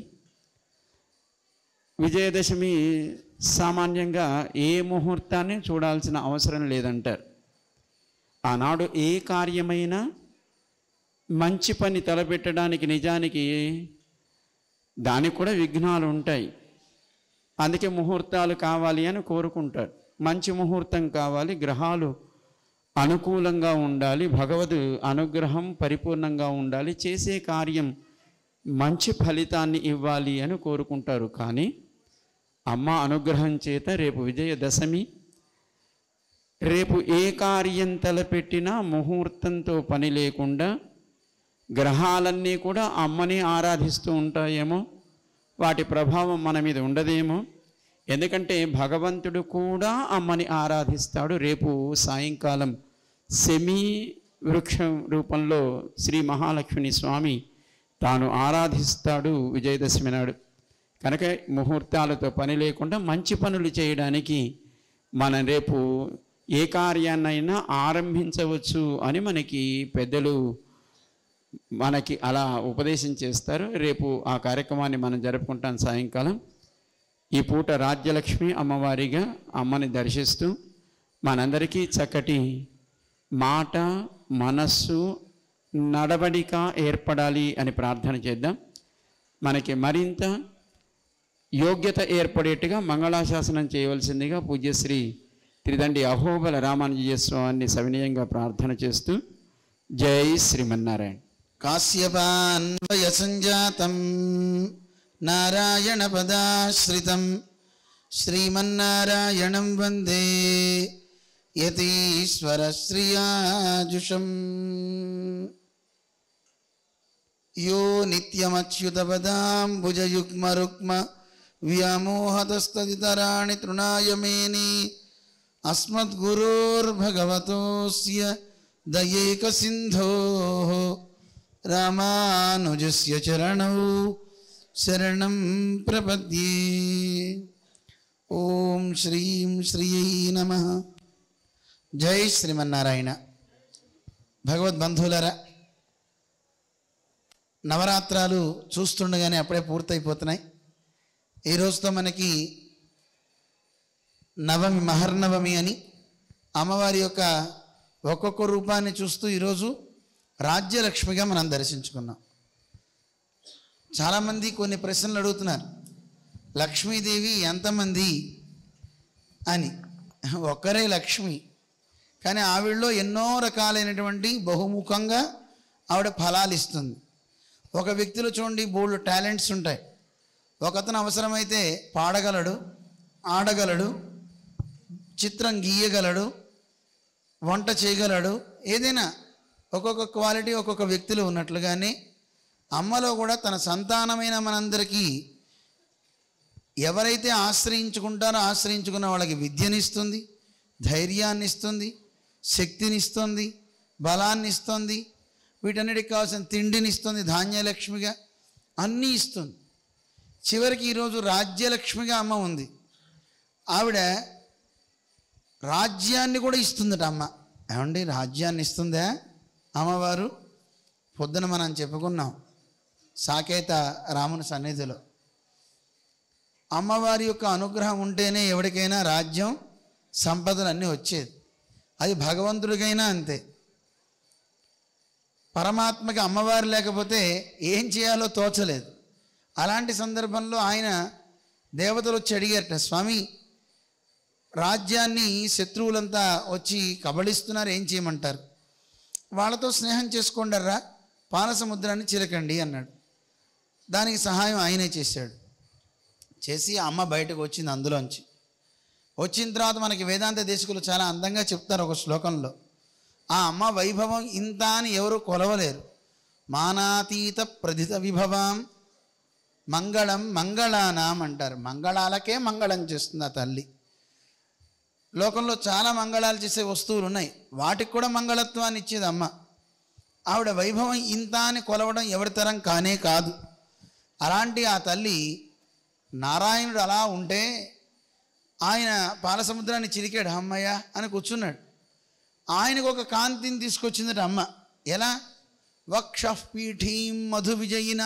విజయదశమి సామాన్యంగా ఏ ముహూర్తాన్ని చూడాల్సిన అవసరం లేదంటారు. ఆనాడు ఏ కార్యమైనా మంచి పని తలపెట్టడానికి నిజానికి దానికి కూడా విఘ్నాలు ఉంటాయి. అందుకే ముహూర్తాలు కావాలి అని కోరుకుంటారు. మంచి ముహూర్తం కావాలి, గ్రహాలు అనుకూలంగా ఉండాలి, భగవద్ అనుగ్రహం పరిపూర్ణంగా ఉండాలి, చేసే కార్యం మంచి ఫలితాన్ని ఇవ్వాలి అని కోరుకుంటారు. కానీ అమ్మ అనుగ్రహం చేత రేపు విజయదశమి. రేపు ఏ కార్యం తలపెట్టినా ముహూర్తంతో పని లేకుండా గ్రహాలన్నీ కూడా అమ్మని ఆరాధిస్తూ ఉంటాయేమో, వాటి ప్రభావం మన మీద ఉండదేమో. ఎందుకంటే భగవంతుడు కూడా అమ్మని ఆరాధిస్తాడు. రేపు సాయంకాలం సెమీ వృక్షం రూపంలో శ్రీ మహాలక్ష్మిని స్వామి తాను ఆరాధిస్తాడు విజయదశమి నాడు. కనుక ముహూర్తాలతో పని లేకుండా మంచి పనులు చేయడానికి మనం రేపు ఏ కార్యాన్నైనా ఆరంభించవచ్చు అని మనకి పెద్దలు మనకి అలా ఉపదేశం చేస్తారు. రేపు ఆ కార్యక్రమాన్ని మనం జరుపుకుంటాం సాయంకాలం. ఈ పూట రాజ్యలక్ష్మి అమ్మవారిగా అమ్మని దర్శిస్తూ మనందరికీ చక్కటి మాట, మనస్సు, నడవడిక ఏర్పడాలి అని ప్రార్థన చేద్దాం. మనకి మరింత యోగ్యత ఏర్పడేట్టుగా మంగళాశాసనం చేయవలసిందిగా పూజ్యశ్రీ త్రిదండి అహోబల రామానుజీయ స్వామిని సవినయంగా ప్రార్థన చేస్తూ జై శ్రీమన్నారాయణ. కాశ్యపాన్వయ సంజాతం నారాయణ పదాశ్రితం శ్రీమన్నారాయణం వందే యతీశ్వర శ్రియాజుషం. యో నిత్యమచ్యుతపదాంబుజయుగ్మరుక్మ వ్యామోహతస్తదితరాణి తృణాయ మేని అస్మద్గురోర్భగవతోస్య దయైక సింధోః రామానుజస్య చరణౌ శరణం ప్రపద్యే. ఓం శ్రీం శ్రీయై నమః. జై శ్రీమన్నారాయణ. భగవద్బంధువులారా, నవరాత్రాలు చూస్తుండగానే అప్పుడే పూర్తయిపోతున్నాయి. ఈ రోజుతో మనకి నవమి, మహర్నవమి అని అమ్మవారి యొక్క ఒక్కొక్క రూపాన్ని చూస్తూ ఈరోజు రాజ్యలక్ష్మిగా మనం దర్శించుకున్నాం. చాలామంది కొన్ని ప్రశ్నలు అడుగుతున్నారు, లక్ష్మీదేవి ఎంతమంది అని. ఒక్కరే లక్ష్మి, కానీ ఆవిడలో ఎన్నో రకాలైనటువంటి బహుముఖంగా ఆవిడ ఫలాలు ఇస్తుంది. ఒక వ్యక్తిలో చూడండి బోల్డ్ టాలెంట్స్ ఉంటాయి. ఒకతను అవసరమైతే పాడగలడు, ఆడగలడు, చిత్రం గీయగలడు, వంట చేయగలడు. ఏదైనా ఒక్కొక్క క్వాలిటీ ఒక్కొక్క వ్యక్తిలో ఉన్నట్లుగానే అమ్మలో కూడా తన సంతానమైన మనందరికీ ఎవరైతే ఆశ్రయించుకుంటారో ఆశ్రయించుకున్న వాళ్ళకి విద్యనిస్తుంది, ధైర్యాన్ని ఇస్తుంది, శక్తిని ఇస్తుంది, బలాన్ని ఇస్తుంది, వీటన్నిటికి కావాల్సిన తిండిని ఇస్తుంది, ధాన్యలక్ష్మిగా అన్నీ ఇస్తుంది. చివరికి ఈరోజు రాజ్యలక్ష్మిగా అమ్మ ఉంది. ఆవిడ రాజ్యాన్ని కూడా ఇస్తుందట అమ్మ. ఏమండి, రాజ్యాన్ని ఇస్తుందా అమ్మవారు? పొద్దున మనం చెప్పుకున్నాం సాకేత రాముని సన్నిధిలో, అమ్మవారి యొక్క అనుగ్రహం ఉంటేనే ఎవరికైనా రాజ్యం, సంపదలు అన్నీ వచ్చేది. అది భగవంతుడికైనా అంతే. పరమాత్మకి అమ్మవారు లేకపోతే ఏం చేయాలో తోచలేదు. అలాంటి సందర్భంలో ఆయన దేవతలు వచ్చి అడిగారట, స్వామి రాజ్యాన్ని శత్రువులంతా వచ్చి కబళిస్తున్నారు, ఏం చేయమంటారు? వాళ్ళతో స్నేహం చేసుకోండర్రా, పాలసముద్రాన్ని చిరకండి అన్నాడు. దానికి సహాయం ఆయనే చేశాడు. చేసి అమ్మ బయటకు వచ్చింది అందులోంచి. వచ్చిన తర్వాత మనకి వేదాంత దేశకులు చాలా అందంగా చెప్తారు ఒక శ్లోకంలో, ఆ అమ్మ వైభవం ఇంత అని ఎవరు కొలవలేరు. మానాతీత ప్రధిత విభవం మంగళం మంగళానాం అంటారు. మంగళాలకే మంగళం చేస్తుంది ఆ తల్లి. లోకంలో చాలా మంగళాలు చేసే వస్తువులు ఉన్నాయి, వాటికి కూడా మంగళత్వాన్ని ఇచ్చేది అమ్మ. ఆవిడ వైభవం ఇంత అని కొలవడం ఎవరి తరం కానే కాదు. అలాంటి ఆ తల్లి నారాయణుడు అలా ఉంటే ఆయన పాలసముద్రాన్ని చిరికాడు, అమ్మయ్య అని కూర్చున్నాడు. ఆయనకు ఒక కాంతిని తీసుకొచ్చిందట అమ్మ. ఎలా? వక్షఃపీఠీం మధు విజయిన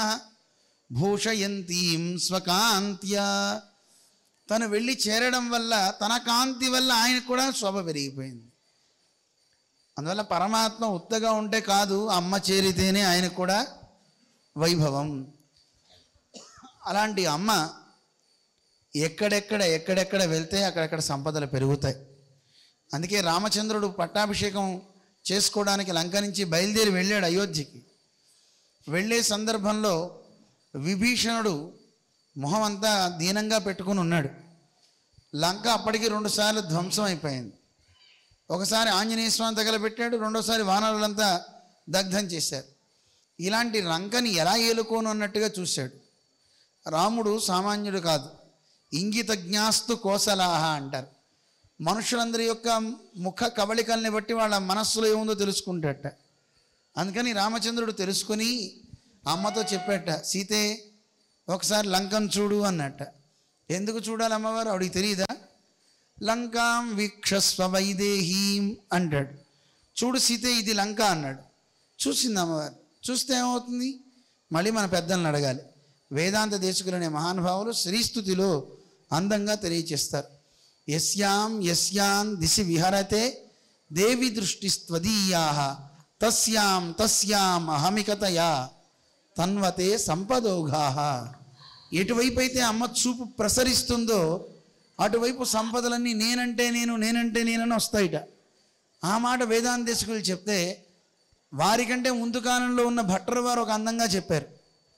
భూషయంతీం స్వకాంత్యా. తను వెళ్ళి చేరడం వల్ల తన కాంతి వల్ల ఆయనకు కూడా శోభ పెరిగిపోయింది. అందువల్ల పరమాత్మ ఉత్తగా ఉంటే కాదు, అమ్మ చేరితేనే ఆయనకు కూడా వైభవం. అలాంటి అమ్మ ఎక్కడెక్కడ ఎక్కడెక్కడ వెళ్తే అక్కడెక్కడ సంపదలు పెరుగుతాయి. అందుకే రామచంద్రుడు పట్టాభిషేకం చేసుకోవడానికి లంక నుంచి బయలుదేరి వెళ్ళాడు అయోధ్యకి. వెళ్ళే సందర్భంలో విభీషణుడు మొహం అంతా దీనంగా పెట్టుకుని ఉన్నాడు. లంక అప్పటికి రెండుసార్లు ధ్వంసం అయిపోయింది. ఒకసారి ఆంజనేయ స్వామి తగలబెట్టాడు, రెండోసారి వానరులంతా దగ్ధం చేశారు. ఇలాంటి లంకని ఎలా ఏలుకోను అన్నట్టుగా చూశాడు. రాముడు సామాన్యుడు కాదు, ఇంగిత జ్ఞాస్తు కోసలాహ అంటారు. మనుషులందరి యొక్క ముఖ కవళికల్ని బట్టి వాళ్ళ మనస్సులో ఏముందో తెలుసుకుంటాట. అందుకని రామచంద్రుడు తెలుసుకొని అమ్మతో చెప్పాట, సీతే ఒకసారి లంకను చూడు అన్నట్ట. ఎందుకు చూడాలి అమ్మవారు? ఆవిడికి తెలియదా? లంకాం వీక్షస్వ వైదేహీం అంటాడు. చూడు సీతే ఇది లంక అన్నాడు. చూసింది అమ్మవారు. చూస్తే ఏమవుతుంది? మళ్ళీ మన పెద్దలను అడగాలి. వేదాంత దేశకులనే మహానుభావులు శ్రీస్తుతిలో అందంగా తెలియచేస్తారు. యస్యాం యస్యాం దిశి విహరతే దేవి దృష్టిస్త్వదీయాః తస్యాం తస్యాం అహమికతయా తన్వతే సంపదోఘాః. ఎటువైపు అయితే అమ్మ చూపు ప్రసరిస్తుందో అటువైపు సంపదలన్నీ నేనంటే నేను నేనంటే నేనని వస్తాయిట. ఆ మాట వేదాంత దేశకులు చెప్తే వారికంటే ముందు కాలంలో ఉన్న భట్టర్ వారు ఒక అందంగా చెప్పారు.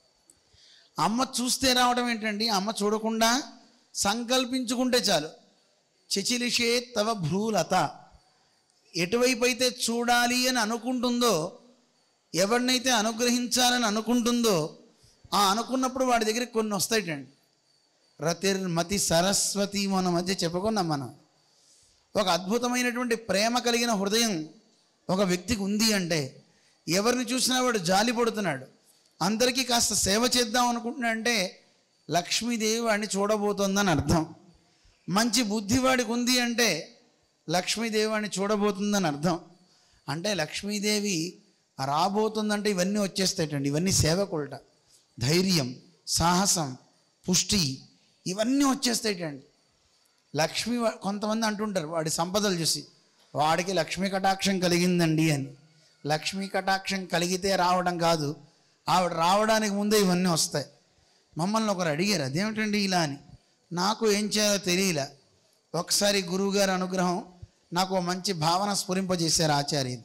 అమ్మ చూస్తే రావడం ఏంటండి? అమ్మ చూడకుండా సంకల్పించుకుంటే చాలు. చిచిలిషే తవ భ్రూలత. ఎటువైపు అయితే చూడాలి అని అనుకుంటుందో, ఎవరినైతే అనుగ్రహించాలని అనుకుంటుందో, ఆ అనుకున్నప్పుడు వాడి దగ్గరికి కొన్ని వస్తాయిటండి. రతిర్మతి సరస్వతి మన మధ్య చెప్పుకున్నాం మనం. ఒక అద్భుతమైనటువంటి ప్రేమ కలిగిన హృదయం ఒక వ్యక్తికి ఉంది అంటే ఎవరిని చూసినా వాడు జాలి పడుతున్నాడు, అందరికీ కాస్త సేవ చేద్దాం అనుకుంటున్నాడంటే లక్ష్మీదేవి వాడిని చూడబోతోందని అర్థం. మంచి బుద్ధి వాడికి ఉంది అంటే లక్ష్మీదేవి వాడిని చూడబోతుందని అర్థం. అంటే లక్ష్మీదేవి రాబోతుందంటే ఇవన్నీ వచ్చేస్తాయటండి. ఇవన్నీ సేవకులట. ధైర్యం, సాహసం, పుష్టి ఇవన్నీ వచ్చేస్తాయటండి. లక్ష్మి కొంతమంది అంటుంటారు వాడి సంపదలు చూసి, వాడికి లక్ష్మీ కటాక్షం కలిగిందండి అని. లక్ష్మీ కటాక్షం కలిగితే రావడం కాదు, ఆవిడ రావడానికి ముందే ఇవన్నీ వస్తాయి. మమ్మల్ని ఒకరు అడిగారు అదేమిటండి ఇలా అని. నాకు ఏం చేయాలో తెలియలే. ఒకసారి గురువుగారి అనుగ్రహం నాకు ఓ మంచి భావన స్ఫురింపజేశారు ఆచార్యులు.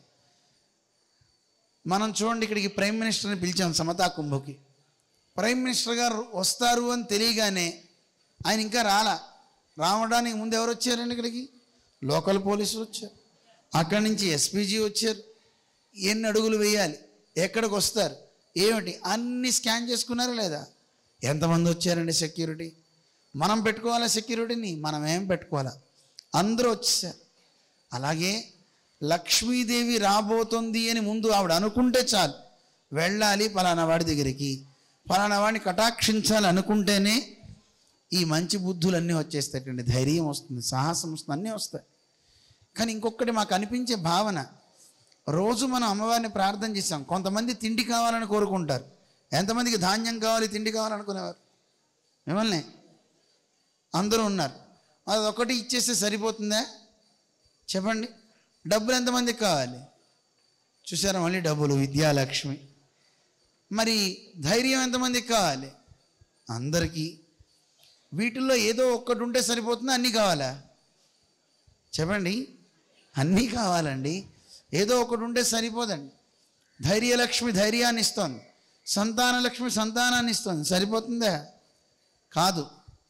మనం చూడండి, ఇక్కడికి ప్రైమ్ మినిస్టర్ని పిలిచాం సమతా కుంభకి. ప్రైమ్ మినిస్టర్ గారు వస్తారు అని తెలియగానే ఆయన ఇంకా రాలా. రావడానికి ముందు ఎవరు వచ్చారండి ఇక్కడికి? లోకల్ పోలీసులు వచ్చారు, అక్కడి నుంచి ఎస్పీజీ వచ్చారు. ఎన్ని అడుగులు వేయాలి, ఎక్కడికి వస్తారు, ఏమిటి అన్నీ స్కాన్ చేసుకున్నారా లేదా? ఎంతమంది వచ్చారండి సెక్యూరిటీ? మనం పెట్టుకోవాలా సెక్యూరిటీని? మనం ఏం పెట్టుకోవాలా? అందరూ వచ్చేసారు. అలాగే లక్ష్మీదేవి రాబోతుంది అని ముందు ఆవిడ అనుకుంటే చాలు, వెళ్ళాలి ఫలానా వాడి దగ్గరికి, ఫలానా వాడిని కటాక్షించాలి అనుకుంటేనే ఈ మంచి బుద్ధులన్నీ వచ్చేస్తాయండి. ధైర్యం వస్తుంది, సాహసం వస్తుంది, అన్నీ వస్తాయి. కానీ ఇంకొకటి మాకు అనిపించే భావన, రోజు మనం అమ్మవారిని ప్రార్థన చేస్తాం. కొంతమంది తిండి కావాలని కోరుకుంటారు. ఎంతమందికి ధాన్యం కావాలి, తిండి కావాలనుకునేవారు? మిమ్మల్ని అందరూ ఉన్నారు. అది ఒకటి ఇచ్చేస్తే సరిపోతుందా చెప్పండి? డబ్బులు ఎంతమందికి కావాలి? చూసారా మళ్ళీ డబ్బులు, విద్యాలక్ష్మి. మరి ధైర్యం ఎంతమందికి కావాలి? అందరికీ. వీటిల్లో ఏదో ఒక్కటి ఉంటే సరిపోతుందా? అన్నీ కావాలా చెప్పండి? అన్నీ కావాలండి. ఏదో ఒకటి ఉంటే సరిపోదండి. ధైర్యలక్ష్మి ధైర్యాన్ని ఇస్తుంది, సంతానలక్ష్మి సంతానాన్ని ఇస్తుంది, సరిపోతుందా? కాదు.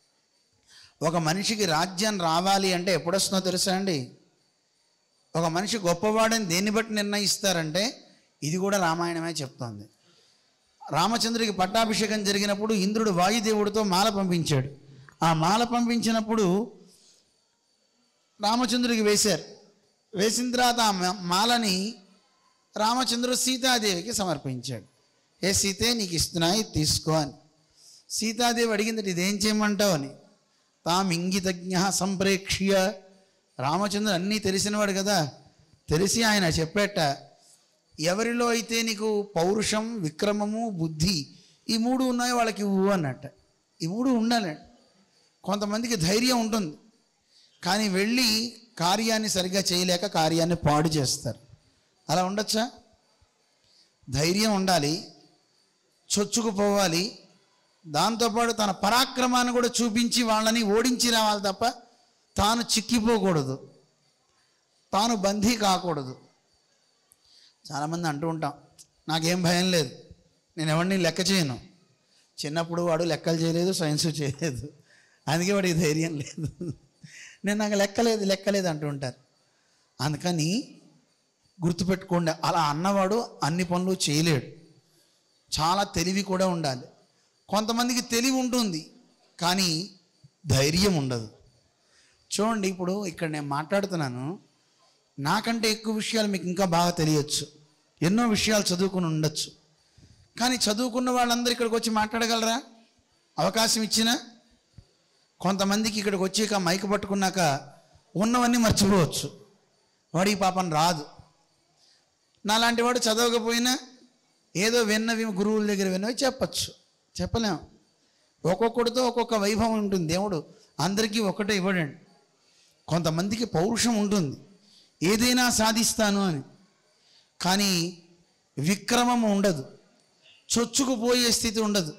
ఒక మనిషికి రాజ్యం రావాలి అంటే ఎప్పుడొస్తుందో తెలుసా అండి? ఒక మనిషి గొప్పవాడని దేన్ని బట్టి నిర్ణయిస్తారంటే ఇది కూడా రామాయణమే చెప్తోంది. రామచంద్రుడికి పట్టాభిషేకం జరిగినప్పుడు ఇంద్రుడు వాయుదేవుడితో మాల పంపించాడు. ఆ మాల పంపించినప్పుడు రామచంద్రుడికి వేశారు. వేసిన తర్వాత ఆ మాలని రామచంద్రుడు సీతాదేవికి సమర్పించాడు. ఏ సీతే నీకు ఇస్తున్నాయి తీసుకో అని. సీతాదేవి అడిగింది ఇదేం చేయమంటావు అని. తాం ఇంగితజ్ఞ సంప్రేక్ష్య, రామచంద్రుడు అన్నీ తెలిసినవాడు కదా, తెలిసి ఆయన చెప్పేట ఎవరిలో అయితే నీకు పౌరుషం, విక్రమము, బుద్ధి ఈ మూడు ఉన్నాయో వాళ్ళకి ఇవ్వు అన్నట్ట. ఈ మూడు ఉండాలి. కొంతమందికి ధైర్యం ఉంటుంది కానీ వెళ్ళి కార్యాన్ని సరిగ్గా చేయలేక కార్యాన్ని పాడు చేస్తారు. అలా ఉండొచ్చా? ధైర్యం ఉండాలి, చొచ్చుకుపోవాలి, దాంతోపాటు తన పరాక్రమాన్ని కూడా చూపించి వాళ్ళని ఓడించి రావాలి తప్ప తాను చిక్కిపోకూడదు, తాను బందీ కాకూడదు. చాలామంది అంటూ ఉంటాం నాకేం భయం లేదు, నేను ఎవరిని లెక్క చేయను. చిన్నప్పుడు వాడు లెక్కలు చేయలేదు, సైన్స్ చేయలేదు, అందుకే వాడికి ధైర్యం లేదు. నేను నాకు లెక్కలేదు లెక్కలేదు అంటూ ఉంటారు. అందుకని గుర్తుపెట్టుకోండి, అలా అన్నవాడు అన్ని పనులు చేయలేడు. చాలా తెలివి కూడా ఉండాలి. కొంతమందికి తెలివి ఉంటుంది కానీ ధైర్యం ఉండదు. చూడండి, ఇప్పుడు ఇక్కడ నేను మాట్లాడుతున్నాను, నాకంటే ఎక్కువ విషయాలు మీకు ఇంకా బాగా తెలియచ్చు, ఎన్నో విషయాలు చదువుకుని ఉండొచ్చు. కానీ చదువుకున్న వాళ్ళందరూ ఇక్కడికి వచ్చి మాట్లాడగలరా? అవకాశం ఇచ్చినా కొంతమందికి ఇక్కడికి వచ్చాక మైక్ పట్టుకున్నాక ఉన్నవన్నీ మర్చిపోవచ్చు. వాడికి పాపం రాదు. నాలాంటి వాడు చదవకపోయినా ఏదో విన్నవి గురువుల దగ్గర విన్నవి చెప్పచ్చు, చెప్పలేము. ఒక్కొక్కడితో ఒక్కొక్క వైభవం ఉంటుంది. దేవుడు అందరికీ ఒకటే ఇవ్వడండి. కొంతమందికి పౌరుషం ఉంటుంది, ఏదైనా సాధిస్తాను అని, కానీ విక్రమము ఉండదు, చొచ్చుకుపోయే స్థితి ఉండదు.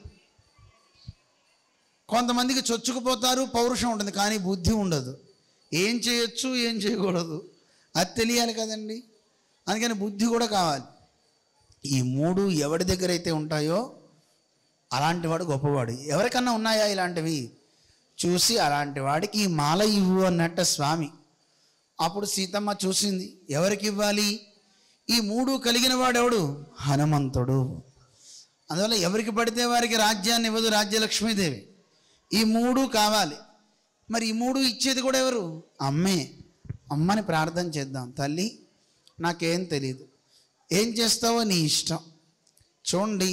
కొంతమందికి చొచ్చుకుపోతారు, పౌరుషం ఉంటుంది కానీ బుద్ధి ఉండదు. ఏం చేయొచ్చు ఏం చేయకూడదు అది తెలియాలి కదండి. అందుకని బుద్ధి కూడా కావాలి. ఈ మూడు ఎవరి దగ్గర అయితే ఉంటాయో అలాంటి వాడు గొప్పవాడు. ఎవరికన్నా ఉన్నాయా ఇలాంటివి? చూసి అలాంటి వాడికి ఈ మాల ఇవ్వు అన్నట్ట స్వామి. అప్పుడు సీతమ్మ చూసింది, ఎవరికి ఇవ్వాలి? ఈ మూడు కలిగిన వాడెవడు? హనుమంతుడు. అందువల్ల ఎవరికి పడితే వారికి రాజ్యాన్ని ఇవ్వదు రాజ్యలక్ష్మీదేవి. ఈ మూడు కావాలి. మరి ఈ మూడు ఇచ్చేది కూడా ఎవరు? అమ్మే. అమ్మని ప్రార్థన చేద్దాం. తల్లి నాకేం తెలియదు, ఏం చేస్తావో నీ ఇష్టం. చూడండి,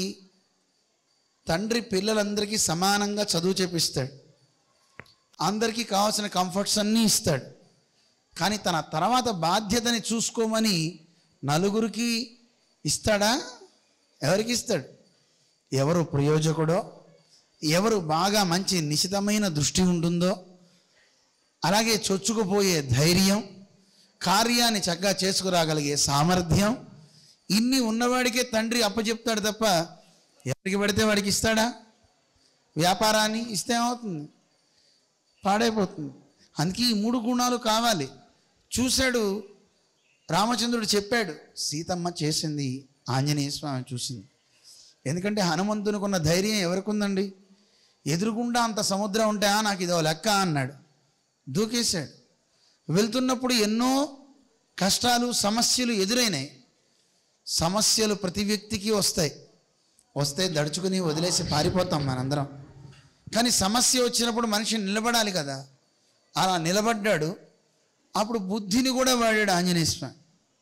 తండ్రి పిల్లలందరికీ సమానంగా చదువు చేపిస్తాడు, అందరికీ కావాల్సిన కంఫర్ట్స్ అన్నీ ఇస్తాడు. కానీ తన తర్వాత బాధ్యతని చూసుకోమని నలుగురికి ఇస్తాడా? ఎవరికి ఇస్తాడు? ఎవరు ప్రయోజకుడో, ఎవరు బాగా మంచి నిశితమైన దృష్టి ఉంటుందో, అలాగే చొచ్చుకుపోయే ధైర్యం, కార్యాన్ని చక్కగా చేసుకురాగలిగే సామర్థ్యం, ఇన్ని ఉన్నవాడికే తండ్రి అప్పచెప్తాడు తప్ప ఎవరికి పడితే వాడికి ఇస్తాడా? వ్యాపారాన్ని ఇస్తే ఏమవుతుంది? పాడైపోతుంది. అందుకే ఈ మూడు గుణాలు కావాలి. చూశాడు రామచంద్రుడు, చెప్పాడు, సీతమ్మ చేసింది ఆంజనేయ స్వామి చూసింది. ఎందుకంటే హనుమంతునికున్న ధైర్యం ఎవరికి ఉందండి? ఎదురుగుండా అంత సముద్రం ఉంటే నాకు ఇదో లెక్క అన్నాడు, దూకేశాడు. వెళ్తున్నప్పుడు ఎన్నో కష్టాలు సమస్యలు ఎదురైనాయి. సమస్యలు ప్రతి వ్యక్తికి వస్తాయి, వస్తే దడుచుకుని వదిలేసి పారిపోతాం మనందరం. కానీ సమస్య వచ్చినప్పుడు మనిషి నిలబడాలి కదా, అలా నిలబడ్డాడు. అప్పుడు బుద్ధిని కూడా వాడాడు ఆంజనేయ స్వామి.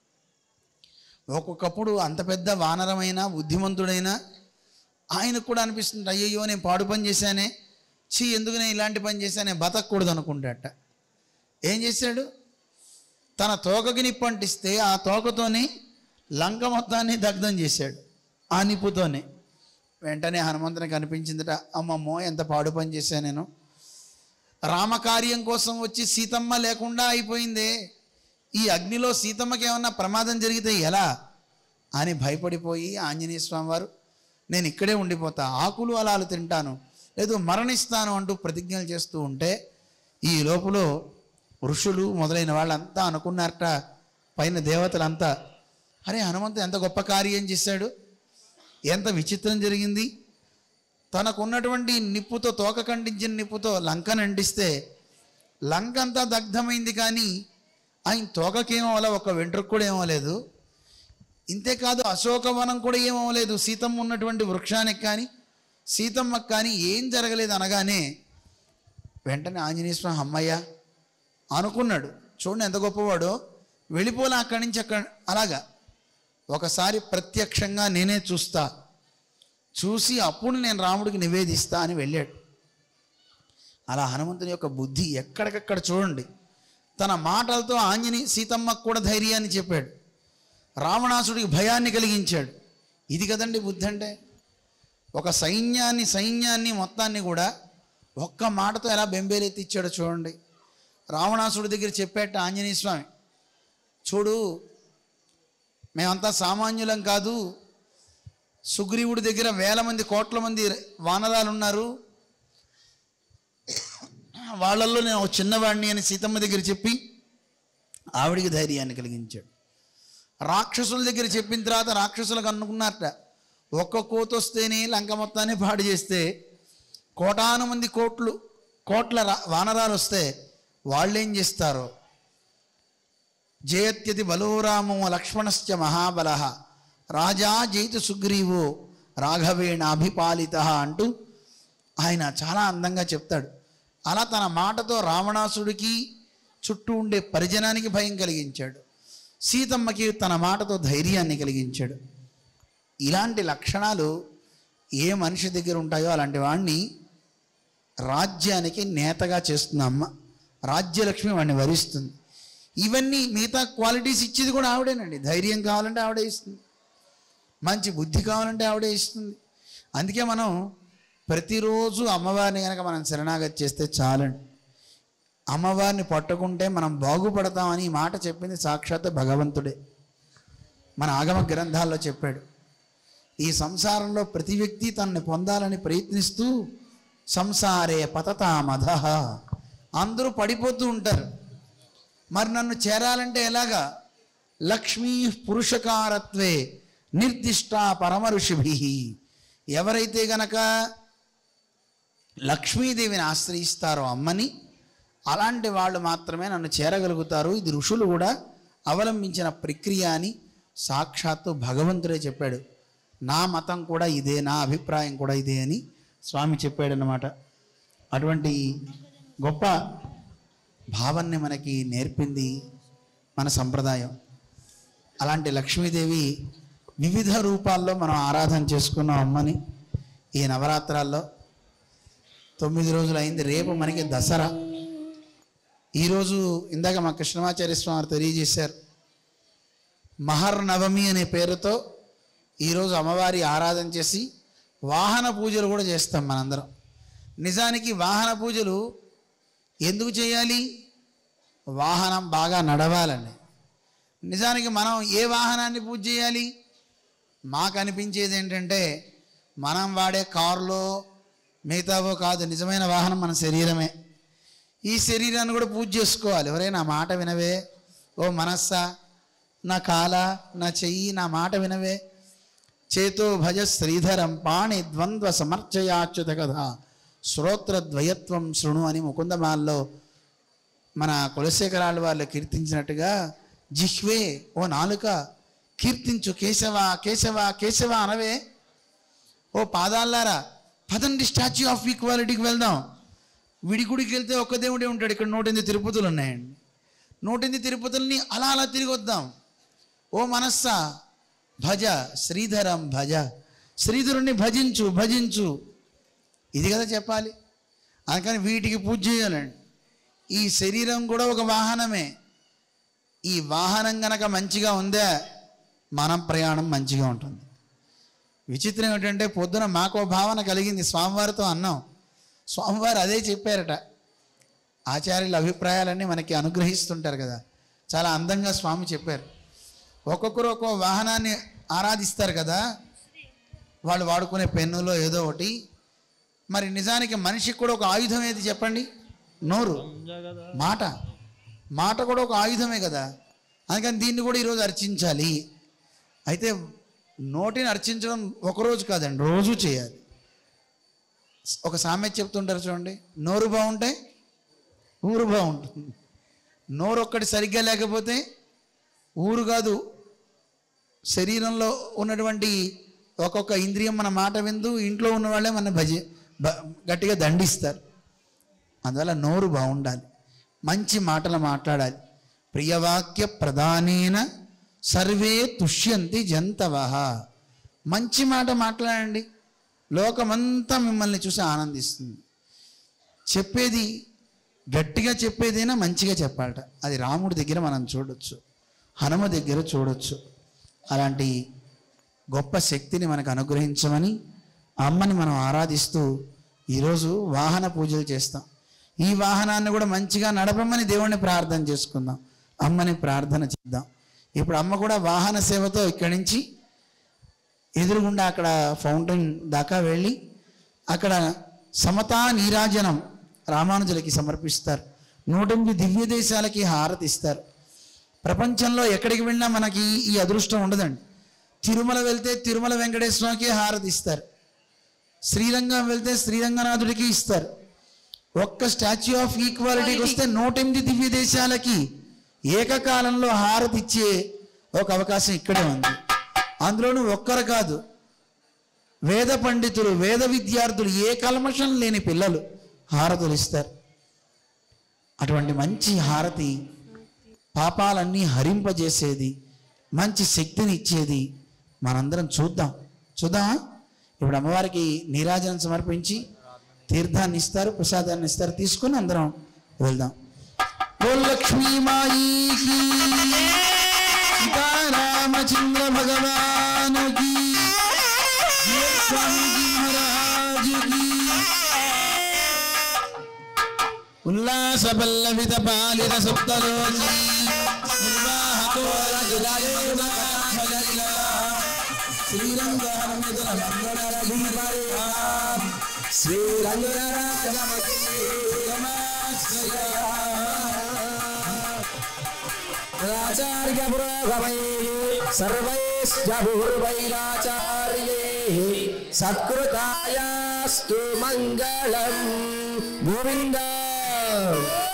ఒక్కొక్కప్పుడు అంత పెద్ద వానరమైనా బుద్ధిమంతుడైనా ఆయనకు కూడా అనిపిస్తుంది, అయ్యయ్యో నేను పాడు పని చేశానే, చీ ఎందుకు నేను ఇలాంటి పని చేశానే, బతకూడదు అనుకుంటాట. ఏం చేశాడు? తన తోకకి నిప్పు అంటిస్తే ఆ తోకతోనే లంక మొత్తాన్ని దగ్ధం చేశాడు, ఆ నిప్పుతోనే. వెంటనే హనుమంతునికి అనిపించిందిట, అమ్మమ్మో ఎంత పాడు పని చేశాను నేను, రామకార్యం కోసం వచ్చి సీతమ్మ లేకుండా అయిపోయిందే, ఈ అగ్నిలో సీతమ్మకి ఏమన్నా ప్రమాదం జరిగితే ఎలా అని భయపడిపోయి ఆంజనేయ స్వామి వారు నేను ఇక్కడే ఉండిపోతా, ఆకులు అలాలు తింటాను, లేదు మరణిస్తాను అంటూ ప్రతిజ్ఞలు చేస్తూ ఉంటే ఈ లోపల ఋషులు మొదలైన వాళ్ళంతా అనుకున్నారట, పైన దేవతలంతా, అరే హనుమంతుడు ఎంత గొప్ప కార్యం చేశాడు, ఎంత విచిత్రం జరిగింది, తనకున్నటువంటి నిప్పుతో, తోక ఖండించిన నిప్పుతో లంకను అంటిస్తే లంక అంతా దగ్ధమైంది, కానీ ఆయన తోకకేమో అలా ఒక వెంట్రుక కూడా ఏమవలేదు. ఇంతేకాదు అశోకవనం కూడా ఏమవలేదు, సీతమ్మ ఉన్నటువంటి వృక్షానికి కానీ సీతమ్మకు కానీ ఏం జరగలేదు. అనగానే వెంటనే ఆంజనేయ స్వామి అమ్మయ్య అనుకున్నాడు. చూడండి ఎంత గొప్పవాడో, వెళ్ళిపోలే అక్కడి నుంచి అక్కడ. అలాగా ఒకసారి ప్రత్యక్షంగా నేనే చూస్తా, చూసి అప్పుడు నేను రాముడికి నివేదిస్తా అని వెళ్ళాడు. అలా హనుమంతుని యొక్క బుద్ధి ఎక్కడికక్కడ చూడండి, తన మాటలతో ఆంజనేయ సీతమ్మకు కూడా ధైర్యాన్ని చెప్పాడు, రావణాసుడికి భయాన్ని కలిగించాడు. ఇది కదండి బుద్ధి అంటే. ఒక సైన్యాన్ని సైన్యాన్ని మొత్తాన్ని కూడా ఒక్క మాటతో ఎలా బెంబేలెత్తిచ్చాడో చూడండి. రావణాసుడి దగ్గర చెప్పేట ఆంజనేయ స్వామి, చూడు మేమంతా సామాన్యులం కాదు, సుగ్రీవుడి దగ్గర వేల మంది కోట్ల మంది వానరాలు ఉన్నారు, వాళ్ళల్లో నేను ఒక చిన్నవాడిని అని సీతమ్మ దగ్గర చెప్పి ఆవిడికి ధైర్యాన్ని కలిగించాడు. రాక్షసుల దగ్గర చెప్పిన తర్వాత రాక్షసులకు అనుకున్నారట, ఒక్క కోత వస్తేనే లంక మొత్తాన్ని పాడు చేస్తే కోటాను మంది కోట్లు కోట్ల వానరాలు వస్తే వాళ్ళేం చేస్తారో. జయత్యతి బలోరామో లక్ష్మణశ్చ మహాబల రాజా జయితు సుగ్రీవో రాఘవేణ అభిపాలిత అంటూ ఆయన చాలా అందంగా చెప్తాడు. అలా తన మాటతో రావణాసుడికి చుట్టూ ఉండే పరిజనానికి భయం కలిగించాడు, సీతమ్మకి తన మాటతో ధైర్యాన్ని కలిగించాడు. ఇలాంటి లక్షణాలు ఏ మనిషి దగ్గర ఉంటాయో అలాంటి వాడిని రాజ్యానికి నేతగా చేస్తుంది అమ్మ. రాజ్యలక్ష్మి వాడిని వరిస్తుంది. ఇవన్నీ మిగతా క్వాలిటీస్ ఇచ్చేది కూడా ఆవిడేనండి. ధైర్యం కావాలంటే ఆవిడే ఇస్తుంది, మంచి బుద్ధి కావాలంటే ఆవిడే ఇస్తుంది. అందుకే మనం ప్రతిరోజు అమ్మవారిని కనుక మనం శరణాగతి చేస్తే చాలండి, అమ్మవారిని పట్టుకుంటే మనం బాగుపడతామని ఈ మాట చెప్పింది సాక్షాత్ భగవంతుడే. మన ఆగమ గ్రంథాల్లో చెప్పాడు, ఈ సంసారంలో ప్రతి వ్యక్తి తనని పొందాలని ప్రయత్నిస్తూ సంసారే పతతామధః, అందరూ పడిపోతూ ఉంటారు. మరి నన్ను చేరాలంటే ఎలాగా? లక్ష్మీ పురుషకారత్వే నిర్దిష్ట పరమ ఋషిభి. ఎవరైతే గనక లక్ష్మీదేవిని ఆశ్రయిస్తారో అమ్మని, అలాంటి వాళ్ళు మాత్రమే నన్ను చేరగలుగుతారు. ఇది ఋషులు కూడా అవలంబించిన ప్రక్రియ అని సాక్షాత్తు భగవంతుడే చెప్పాడు. నా మతం కూడా ఇదే, నా అభిప్రాయం కూడా ఇదే అని స్వామి చెప్పాడన్నమాట. అటువంటి గొప్ప భావాన్ని మనకి నేర్పింది మన సంప్రదాయం. అలాంటి లక్ష్మీదేవి వివిధ రూపాల్లో మనం ఆరాధన చేసుకున్నాం అమ్మని. ఈ నవరాత్రాల్లో తొమ్మిది రోజులు అయింది, రేపు మనకి దసరా. ఈరోజు ఇందాక మా కృష్ణమాచార్య స్వామి తెలియజేశారు, మహర్నవమి అనే పేరుతో ఈరోజు అమ్మవారి ఆరాధన చేసి వాహన పూజలు కూడా చేస్తాం మనందరం. నిజానికి వాహన పూజలు ఎందుకు చేయాలి? వాహనం బాగా నడవాలని. నిజానికి మనం ఏ వాహనాన్ని పూజ చేయాలి? మాకు అనిపించేది ఏంటంటే మనం వాడే కారులో మిగతావో కాదు, నిజమైన వాహనం మన శరీరమే. ఈ శరీరాన్ని కూడా పూజ చేసుకోవాలి. ఎవరైనా నా మాట వినవే, ఓ మనస్సా, నా కాల, నా చెయ్యి, నా మాట వినవే. చేతో భజ శ్రీధరం పాణి ద్వంద్వ సమర్చయాచ్యుత కదా శ్రోత్రద్వయత్వం శృణు అని ముకుందమాల్లో మన కులశేఖరాలు వాళ్ళు కీర్తించినట్టుగా, జిహ్వే ఓ నాలుక కీర్తించు కేశవ కేశవ కేశవ అనవే. ఓ పాదాలారా పదండి స్టాచ్యూ ఆఫ్ ఈక్వాలిటీకి వెళ్దాం. విడి గుడికి వెళ్తే ఒక్క దేవుడే ఉంటాడు, ఇక్కడ నూట ఎనిమిది తిరుపతులు ఉన్నాయండి. నూట ఎనిమిది తిరుపతుల్ని అలా అలా తిరిగి వద్దాం. ఓ మనస్సా భజ శ్రీధరం భజ, శ్రీధరుణ్ణి భజించు భజించు, ఇది కదా చెప్పాలి. అందుకని వీటికి పూజ చేయాలండి. ఈ శరీరం కూడా ఒక వాహనమే. ఈ వాహనం గనక మంచిగా ఉందే మనం ప్రయాణం మంచిగా ఉంటుంది. విచిత్రం ఏంటంటే పొద్దున మాకో భావన కలిగింది, స్వామివారితో అన్నాం. స్వామివారు అదే చెప్పారట. ఆచార్యుల అభిప్రాయాలన్నీ మనకి అనుగ్రహిస్తుంటారు కదా, చాలా అందంగా స్వామి చెప్పారు. ఒక్కొక్కరు ఒక్కో వాహనాన్ని ఆరాధిస్తారు కదా, వాళ్ళు వాడుకునే పెన్నులో ఏదో ఒకటి. మరి నిజానికి మనిషికి కూడా ఒక ఆయుధం ఏది చెప్పండి? నోరు, మాట. మాట కూడా ఒక ఆయుధమే కదా. అందుకని దీన్ని కూడా ఈరోజు అర్చించాలి. అయితే నోటిని అర్చించడం ఒకరోజు కాదండి, రోజు చేయాలి. ఒక సామెత చెప్తుంటారు చూడండి, నోరు బాగుంటే ఊరు బాగుంటుంది. నోరు ఒక్కటి సరిగ్గా లేకపోతే ఊరు కాదు, శరీరంలో ఉన్నటువంటి ఒక్కొక్క ఇంద్రియం మన మాట విందు, ఇంట్లో ఉన్న వాళ్ళే మన భజ గట్టిగా దండిస్తారు. అందువల్ల నోరు బాగుండాలి, మంచి మాటలు మాట్లాడాలి. ప్రియవాక్య ప్రధానేన సర్వే తుష్యంతి జంతవః. మంచి మాట మాట్లాడండి, లోకమంతా మిమ్మల్ని చూసి ఆనందిస్తుంది. చెప్పేది గట్టిగా చెప్పేదైనా మంచిగా చెప్పాలట. అది రాముడి దగ్గర మనం చూడొచ్చు, హనుమ దగ్గర చూడొచ్చు. అలాంటి గొప్ప శక్తిని మనకు అనుగ్రహించమని అమ్మని మనం ఆరాధిస్తూ ఈరోజు వాహన పూజలు చేస్తాం. ఈ వాహనాన్ని కూడా మంచిగా నడపమని దేవుణ్ణి ప్రార్థన చేసుకుందాం, అమ్మని ప్రార్థన చేద్దాం. ఇప్పుడు అమ్మ కూడా వాహన సేవతో ఇక్కడి నుంచి ఎదురుగుండా అక్కడ ఫౌంటైన్ దాకా వెళ్ళి అక్కడ సమతా నీరాజనం రామానుజులకి సమర్పిస్తారు. నూట ఎనిమిది దివ్య దేశాలకి హారతి ఇస్తారు. ప్రపంచంలో ఎక్కడికి వెళ్ళినా మనకి ఈ అదృష్టం ఉండదండి. తిరుమల వెళ్తే తిరుమల వెంకటేశ్వరకి హారతి ఇస్తారు, శ్రీరంగం వెళ్తే శ్రీరంగనాథుడికి ఇస్తారు. ఒక్క స్టాచ్యూ ఆఫ్ ఈక్వాలిటీకి వస్తే నూట ఎనిమిది దివ్య దేశాలకి ఏకకాలంలో హారతి ఇచ్చే ఒక అవకాశం ఇక్కడే ఉంది. అందులోనూ ఒక్కరు కాదు, వేద పండితులు, వేద విద్యార్థులు, ఏ కల్మషం లేని పిల్లలు హారతులు ఇస్తారు. అటువంటి మంచి హారతి పాపాలన్నీ హరింపజేసేది, మంచి శక్తిని ఇచ్చేది. మనందరం చూద్దాం చూద్దామా? ఇప్పుడు అమ్మవారికి నీరాజనం సమర్పించి తీర్థాన్ని ఇస్తారు, ప్రసాదాన్ని ఇస్తారు, తీసుకుని అందరం వెళ్దాం. ఓ లక్ష్మీమాయికి, సీతారామచంద్ర భగవానుకి, స్వామిజీ మహారాజుకి, ఉల్లాస పల్లవిత పాలిత సుప్తలోకి నిర్వాహకో ఆచార్య పురోగమై సర్వైశ్చ పూర్వైరాచార్యైః సత్కృతాయాస్తు మంగళం. గోవింద